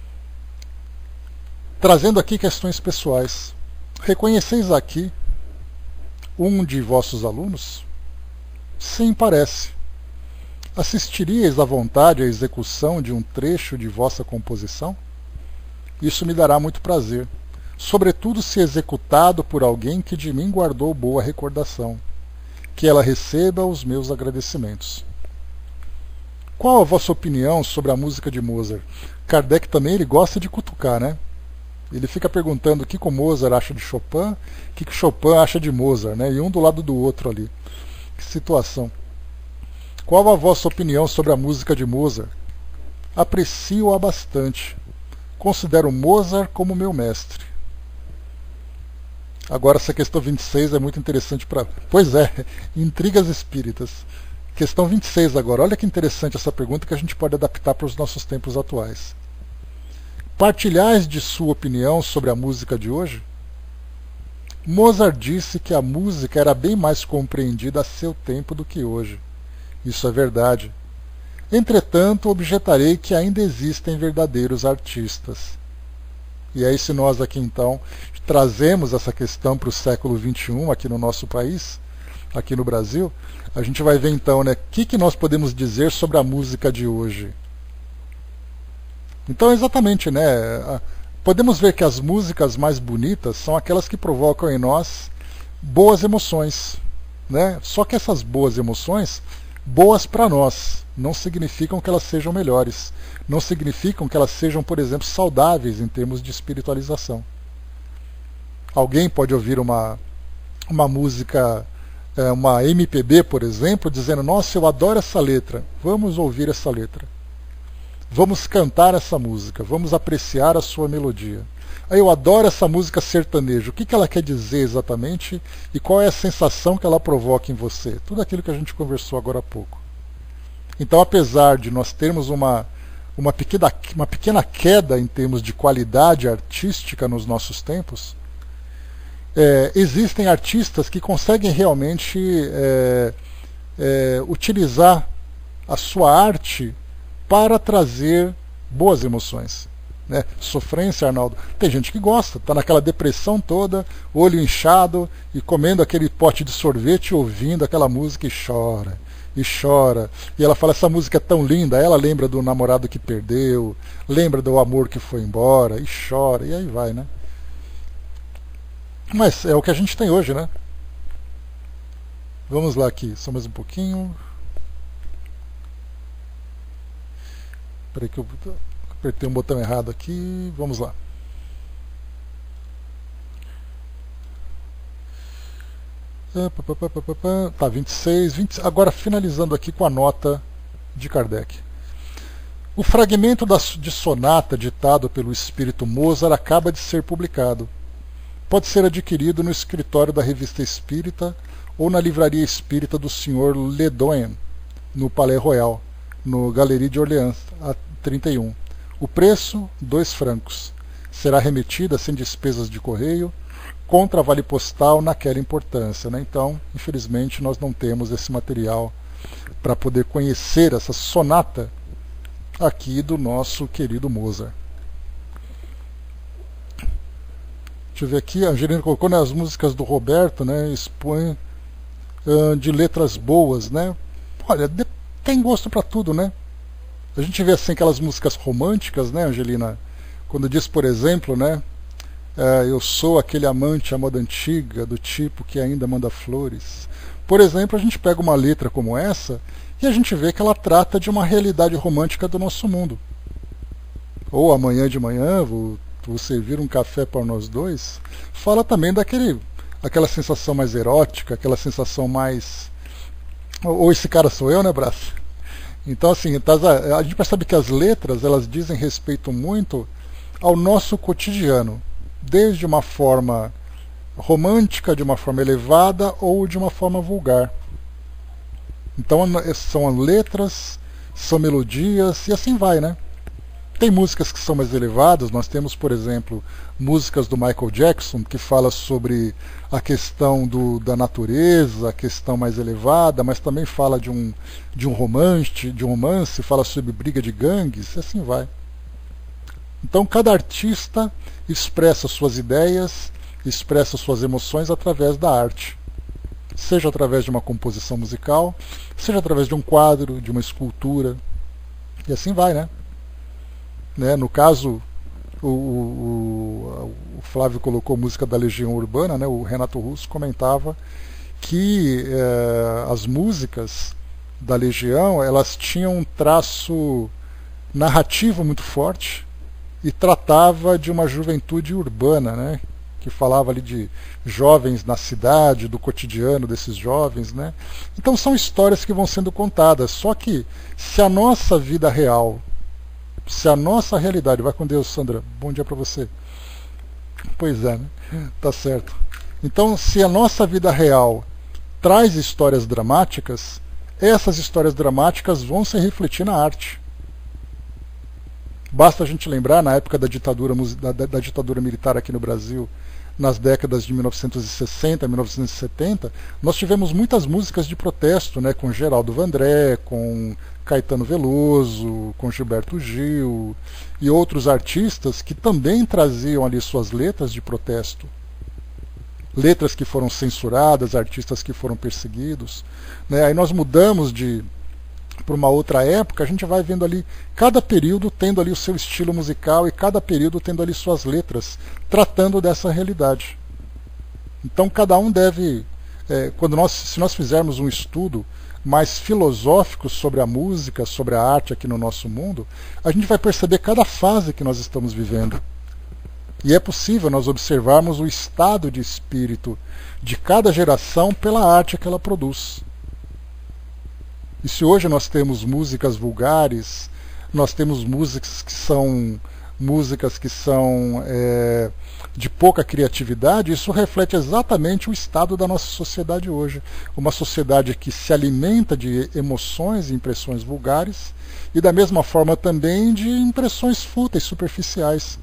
Trazendo aqui questões pessoais. Reconheceis aqui um de vossos alunos? Sim, parece. Assistiríeis à vontade à execução de um trecho de vossa composição? Isso me dará muito prazer, sobretudo se executado por alguém que de mim guardou boa recordação. Que ela receba os meus agradecimentos. Qual a vossa opinião sobre a música de Mozart? Kardec também ele gosta de cutucar, né? Ele fica perguntando o que o Mozart acha de Chopin, o que o Chopin acha de Mozart, né? E um do lado do outro ali. Que situação. Qual a vossa opinião sobre a música de Mozart? Aprecio-a bastante. Considero Mozart como meu mestre. Agora essa questão vinte e seis é muito interessante para... Pois é, intrigas espíritas. Questão vinte e seis agora. Olha que interessante essa pergunta que a gente pode adaptar para os nossos tempos atuais. Partilhais de sua opinião sobre a música de hoje? Mozart disse que a música era bem mais compreendida a seu tempo do que hoje. Isso é verdade. Entretanto, objetarei que ainda existem verdadeiros artistas. E aí, se nós aqui então trazemos essa questão para o século vinte e um aqui no nosso país, aqui no Brasil, a gente vai ver então, né, o que, que nós podemos dizer sobre a música de hoje. Então, exatamente, né, podemos ver que as músicas mais bonitas são aquelas que provocam em nós boas emoções, né? Só que essas boas emoções, boas para nós, não significam que elas sejam melhores, não significam que elas sejam, por exemplo, saudáveis em termos de espiritualização. Alguém pode ouvir uma, uma música, uma M P B, por exemplo, dizendo, nossa, eu adoro essa letra, vamos ouvir essa letra. Vamos cantar essa música, vamos apreciar a sua melodia. Aí eu adoro essa música sertaneja, o que, que ela quer dizer exatamente e qual é a sensação que ela provoca em você? Tudo aquilo que a gente conversou agora há pouco. Então, apesar de nós termos uma, uma, pequena, uma pequena queda em termos de qualidade artística nos nossos tempos, é, existem artistas que conseguem realmente é, é, utilizar a sua arte para trazer boas emoções. Né? Sofrência, Arnaldo. Tem gente que gosta, está naquela depressão toda, olho inchado e comendo aquele pote de sorvete, ouvindo aquela música e chora, e chora. E ela fala, essa música é tão linda, ela lembra do namorado que perdeu, lembra do amor que foi embora, e chora, e aí vai, né? Mas é o que a gente tem hoje, né? Vamos lá aqui, só mais um pouquinho. Espera que eu apertei um botão errado aqui. Vamos lá. Tá, vinte e seis, vinte, agora finalizando aqui com a nota de Kardec. O fragmento da, de sonata ditado pelo espírito Mozart acaba de ser publicado. Pode ser adquirido no escritório da Revista Espírita ou na livraria espírita do senhor Ledoyen, no Palais Royal, no Galerie de Orleans, a trinta e um. O preço, dois francos. Será remetida sem despesas de correio, contra a vale postal naquela importância. Né? Então, infelizmente, nós não temos esse material para poder conhecer essa sonata aqui do nosso querido Mozart. Deixa eu ver aqui, a Angelina colocou, né, as músicas do Roberto, né, expõe uh, de letras boas, né? Olha, de, tem gosto para tudo, né? A gente vê assim aquelas músicas românticas, né, Angelina? Quando diz, por exemplo, né, uh, eu sou aquele amante à moda antiga, do tipo que ainda manda flores. Por exemplo, a gente pega uma letra como essa e a gente vê que ela trata de uma realidade romântica do nosso mundo. Ou amanhã de manhã, vou vou servir um café para nós dois, fala também daquele, aquela sensação mais erótica, aquela sensação mais... Ou esse cara sou eu, né, Braço? Então, assim, a gente percebe que as letras, elas dizem respeito muito ao nosso cotidiano, desde uma forma romântica, de uma forma elevada ou de uma forma vulgar. Então são letras, são melodias e assim vai, né? Tem músicas que são mais elevadas, nós temos, por exemplo, músicas do Michael Jackson, que fala sobre a questão do, da natureza, a questão mais elevada, mas também fala de um, de um romance, de um romance, fala sobre briga de gangues, e assim vai. Então cada artista expressa suas ideias, expressa suas emoções através da arte. Seja através de uma composição musical, seja através de um quadro, de uma escultura, e assim vai, né? Né? No caso, o, o, o Flávio colocou música da Legião Urbana, né? O Renato Russo comentava que eh, as músicas da Legião, elas tinham um traço narrativo muito forte e tratava de uma juventude urbana, né? Que falava ali de jovens na cidade, do cotidiano desses jovens, né? Então são histórias que vão sendo contadas, só que se a nossa vida real, se a nossa realidade... Vai com Deus, Sandra. Bom dia para você. Pois é, né? Tá certo. Então, se a nossa vida real traz histórias dramáticas, essas histórias dramáticas vão se refletir na arte. Basta a gente lembrar, na época da ditadura, da, da ditadura militar aqui no Brasil, nas décadas de mil novecentos e sessenta, mil novecentos e setenta, nós tivemos muitas músicas de protesto, né, com Geraldo Vandré, com Caetano Veloso, com Gilberto Gil e outros artistas que também traziam ali suas letras de protesto. Letras que foram censuradas, artistas que foram perseguidos, né? Aí nós mudamos de para uma outra época, a gente vai vendo ali cada período tendo ali o seu estilo musical e cada período tendo ali suas letras, tratando dessa realidade. Então cada um deve, é, quando nós, se nós fizermos um estudo mais filosófico sobre a música, sobre a arte aqui no nosso mundo, a gente vai perceber cada fase que nós estamos vivendo. E é possível nós observarmos o estado de espírito de cada geração pela arte que ela produz. E se hoje nós temos músicas vulgares, nós temos músicas que são músicas que são é, de pouca criatividade, isso reflete exatamente o estado da nossa sociedade hoje. Uma sociedade que se alimenta de emoções e impressões vulgares e da mesma forma também de impressões fúteis, superficiais.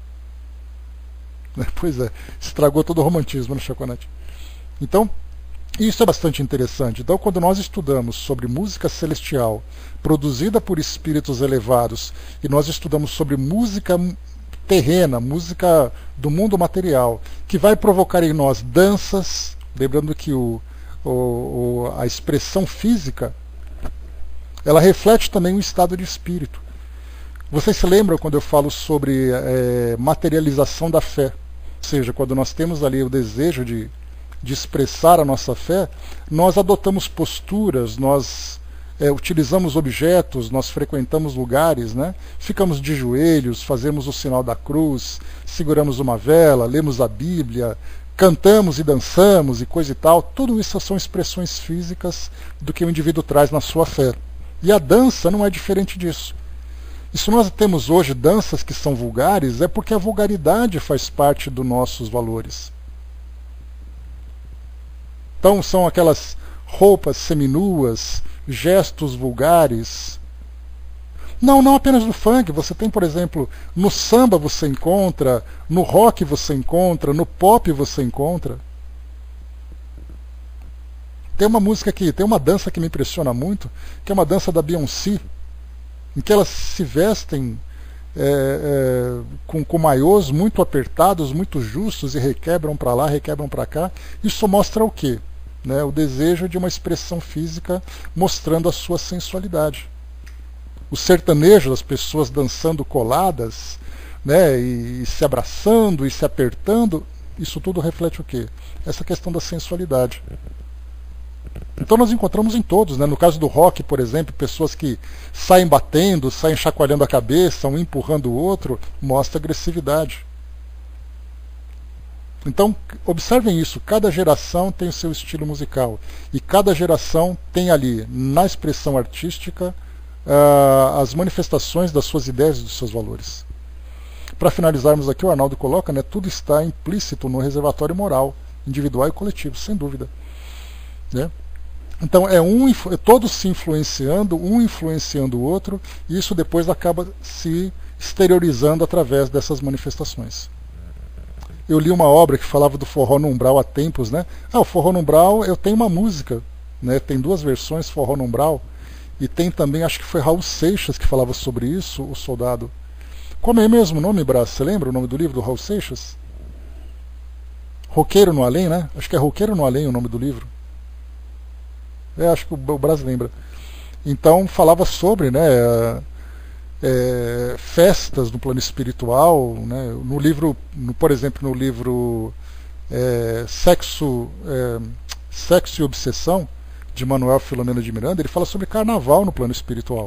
Pois é, estragou todo o romantismo no Chaconete. Então, isso é bastante interessante. Então, quando nós estudamos sobre música celestial produzida por espíritos elevados e nós estudamos sobre música terrena, música do mundo material, que vai provocar em nós danças, lembrando que o, o, a expressão física, ela reflete também o estado de espírito. Vocês se lembram quando eu falo sobre é, materialização da fé? Ou seja, quando nós temos ali o desejo de de expressar a nossa fé, nós adotamos posturas, nós é, utilizamos objetos, nós frequentamos lugares, né? Ficamos de joelhos, fazemos o sinal da cruz, seguramos uma vela, lemos a Bíblia, cantamos e dançamos e coisa e tal. Tudo isso são expressões físicas do que o indivíduo traz na sua fé. E a dança não é diferente disso. E se nós temos hoje danças que são vulgares, é porque a vulgaridade faz parte dos nossos valores. Então são aquelas roupas seminuas, gestos vulgares. Não, não apenas no funk, você tem, por exemplo, no samba você encontra, no rock você encontra, no pop você encontra. Tem uma música aqui, tem uma dança que me impressiona muito, que é uma dança da Beyoncé, em que elas se vestem é, é, com, com maiôs muito apertados, muito justos, e requebram para lá, requebram para cá. Isso mostra o quê? Né, o desejo de uma expressão física mostrando a sua sensualidade. O sertanejo, as pessoas dançando coladas, né, e, e se abraçando e se apertando, isso tudo reflete o quê? Essa questão da sensualidade. Então nós encontramos em todos, né? No caso do rock, por exemplo, pessoas que saem batendo, saem chacoalhando a cabeça, um empurrando o outro, mostra agressividade. Então, observem isso, cada geração tem o seu estilo musical e cada geração tem ali, na expressão artística, uh, as manifestações das suas ideias e dos seus valores. Para finalizarmos aqui, o Arnaldo coloca, né, tudo está implícito no reservatório moral. individual e coletivo, sem dúvida, né? Então é um, todos se influenciando, um influenciando o outro, e isso depois acaba se exteriorizando através dessas manifestações. Eu li uma obra que falava do forró no umbral há tempos, né? Ah, o forró no umbral, eu tenho uma música, né? Tem duas versões, forró no umbral, e tem também, acho que foi Raul Seixas que falava sobre isso, o soldado. Como é mesmo o nome, Brás? Você lembra o nome do livro do Raul Seixas? Roqueiro no Além, né? Acho que é Roqueiro no Além o nome do livro. É, acho que o Brás lembra. Então falava sobre, né, é, festas no plano espiritual, né, no livro, no, por exemplo, no livro é, Sexo, é, Sexo e Obsessão, de Manuel Filomeno de Miranda, ele fala sobre carnaval no plano espiritual,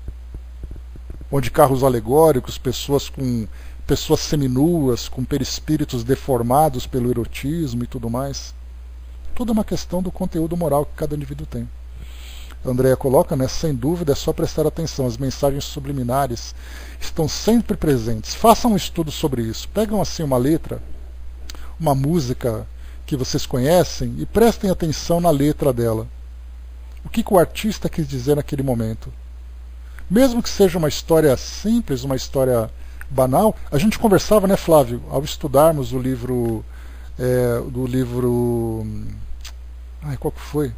onde carros alegóricos, pessoas com pessoas seminuas, com perispíritos deformados pelo erotismo e tudo mais. Tudo é uma questão do conteúdo moral que cada indivíduo tem. A Andrea coloca, né, sem dúvida, é só prestar atenção. As mensagens subliminares estão sempre presentes. Façam um estudo sobre isso. Pegam assim uma letra, uma música que vocês conhecem e prestem atenção na letra dela. O que, que o artista quis dizer naquele momento? Mesmo que seja uma história simples, uma história banal, a gente conversava, né, Flávio, ao estudarmos o livro, é, do livro... Ai, qual que foi?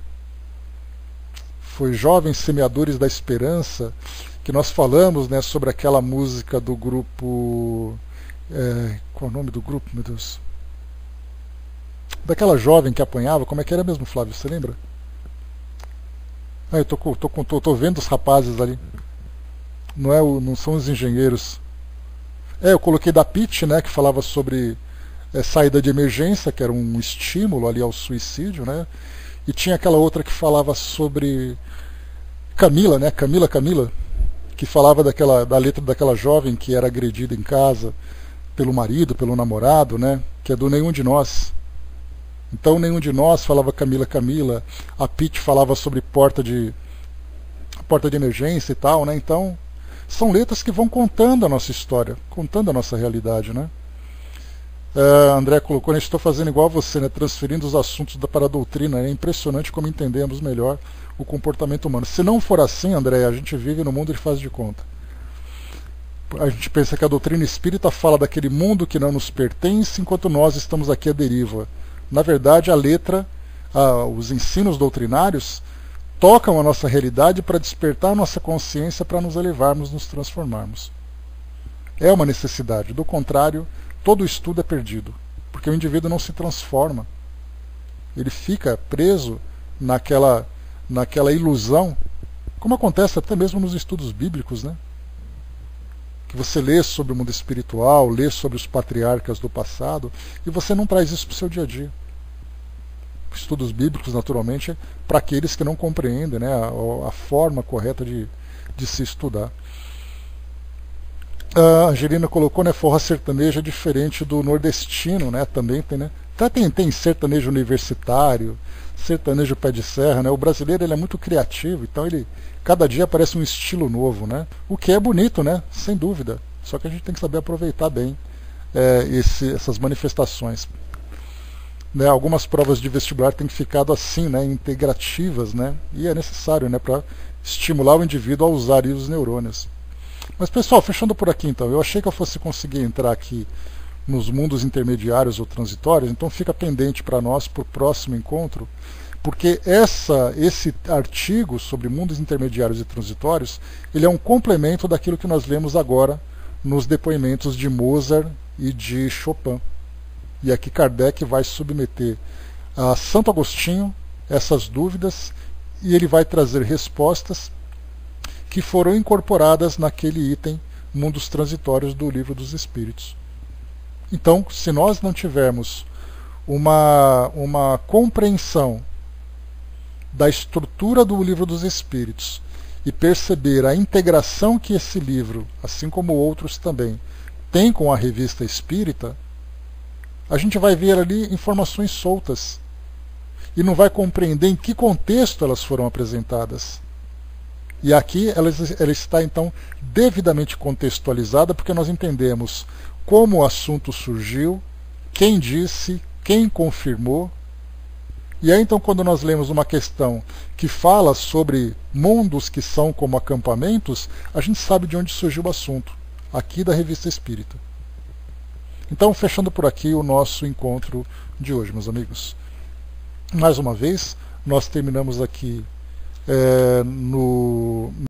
Foi Jovens Semeadores da Esperança, que nós falamos, né, sobre aquela música do grupo... É, qual é o nome do grupo, meu Deus? Daquela jovem que apanhava, como é que era mesmo, Flávio? Você lembra? Ah, eu tô, tô, tô, tô vendo os rapazes ali. Não, é o, não são os engenheiros. É, eu coloquei da P I T, né, que falava sobre é, saída de emergência, que era um estímulo ali ao suicídio, né? E tinha aquela outra que falava sobre Camila, né? Camila, Camila, que falava daquela, da letra daquela jovem que era agredida em casa pelo marido, pelo namorado, né? Que é do Nenhum de Nós. Então Nenhum de Nós falava Camila, Camila. A P I T falava sobre porta de porta de emergência e tal, né? Então são letras que vão contando a nossa história, contando a nossa realidade, né? Uh, André colocou, né, estou fazendo igual a você, né, transferindo os assuntos da, para a doutrina. É impressionante como entendemos melhor o comportamento humano. Se não for assim, André, a gente vive no mundo de faz de conta. A gente pensa que a doutrina espírita fala daquele mundo que não nos pertence, enquanto nós estamos aqui à deriva. Na verdade, a letra, a, os ensinos doutrinários tocam a nossa realidade para despertar a nossa consciência, para nos elevarmos, nos transformarmos. É uma necessidade. Do contrário, todo estudo é perdido, porque o indivíduo não se transforma. Ele fica preso naquela, naquela ilusão, como acontece até mesmo nos estudos bíblicos, né? Que você lê sobre o mundo espiritual, lê sobre os patriarcas do passado, e você não traz isso para o seu dia a dia. Estudos bíblicos, naturalmente, para aqueles que não compreendem, né, a, a forma correta de, de se estudar. A Angelina colocou, né, forró sertanejo é diferente do nordestino, né, também tem, né, até tem, tem sertanejo universitário, sertanejo pé de serra, né, o brasileiro ele é muito criativo, então ele, cada dia aparece um estilo novo, né, o que é bonito, né, sem dúvida, só que a gente tem que saber aproveitar bem é, esse, essas manifestações. Né, algumas provas de vestibular têm ficado assim, né, integrativas, né, e é necessário, né, para estimular o indivíduo a usar os neurônios. Mas pessoal, fechando por aqui então, eu achei que eu fosse conseguir entrar aqui nos mundos intermediários ou transitórios, então fica pendente para nós para o próximo encontro, porque essa, esse artigo sobre mundos intermediários e transitórios, ele é um complemento daquilo que nós lemos agora nos depoimentos de Mozart e de Chopin. E aqui Kardec vai submeter a Santo Agostinho essas dúvidas e ele vai trazer respostas que foram incorporadas naquele item Mundos Transitórios do Livro dos Espíritos. Então, se nós não tivermos uma, uma compreensão da estrutura do Livro dos Espíritos e perceber a integração que esse livro, assim como outros também, tem com a Revista Espírita, a gente vai ver ali informações soltas e não vai compreender em que contexto elas foram apresentadas. E aqui ela, ela está então devidamente contextualizada, porque nós entendemos como o assunto surgiu, quem disse, quem confirmou. E aí então quando nós lemos uma questão que fala sobre mundos que são como acampamentos, a gente sabe de onde surgiu o assunto, aqui da Revista Espírita. Então, fechando por aqui o nosso encontro de hoje, meus amigos. Mais uma vez, nós terminamos aqui é, no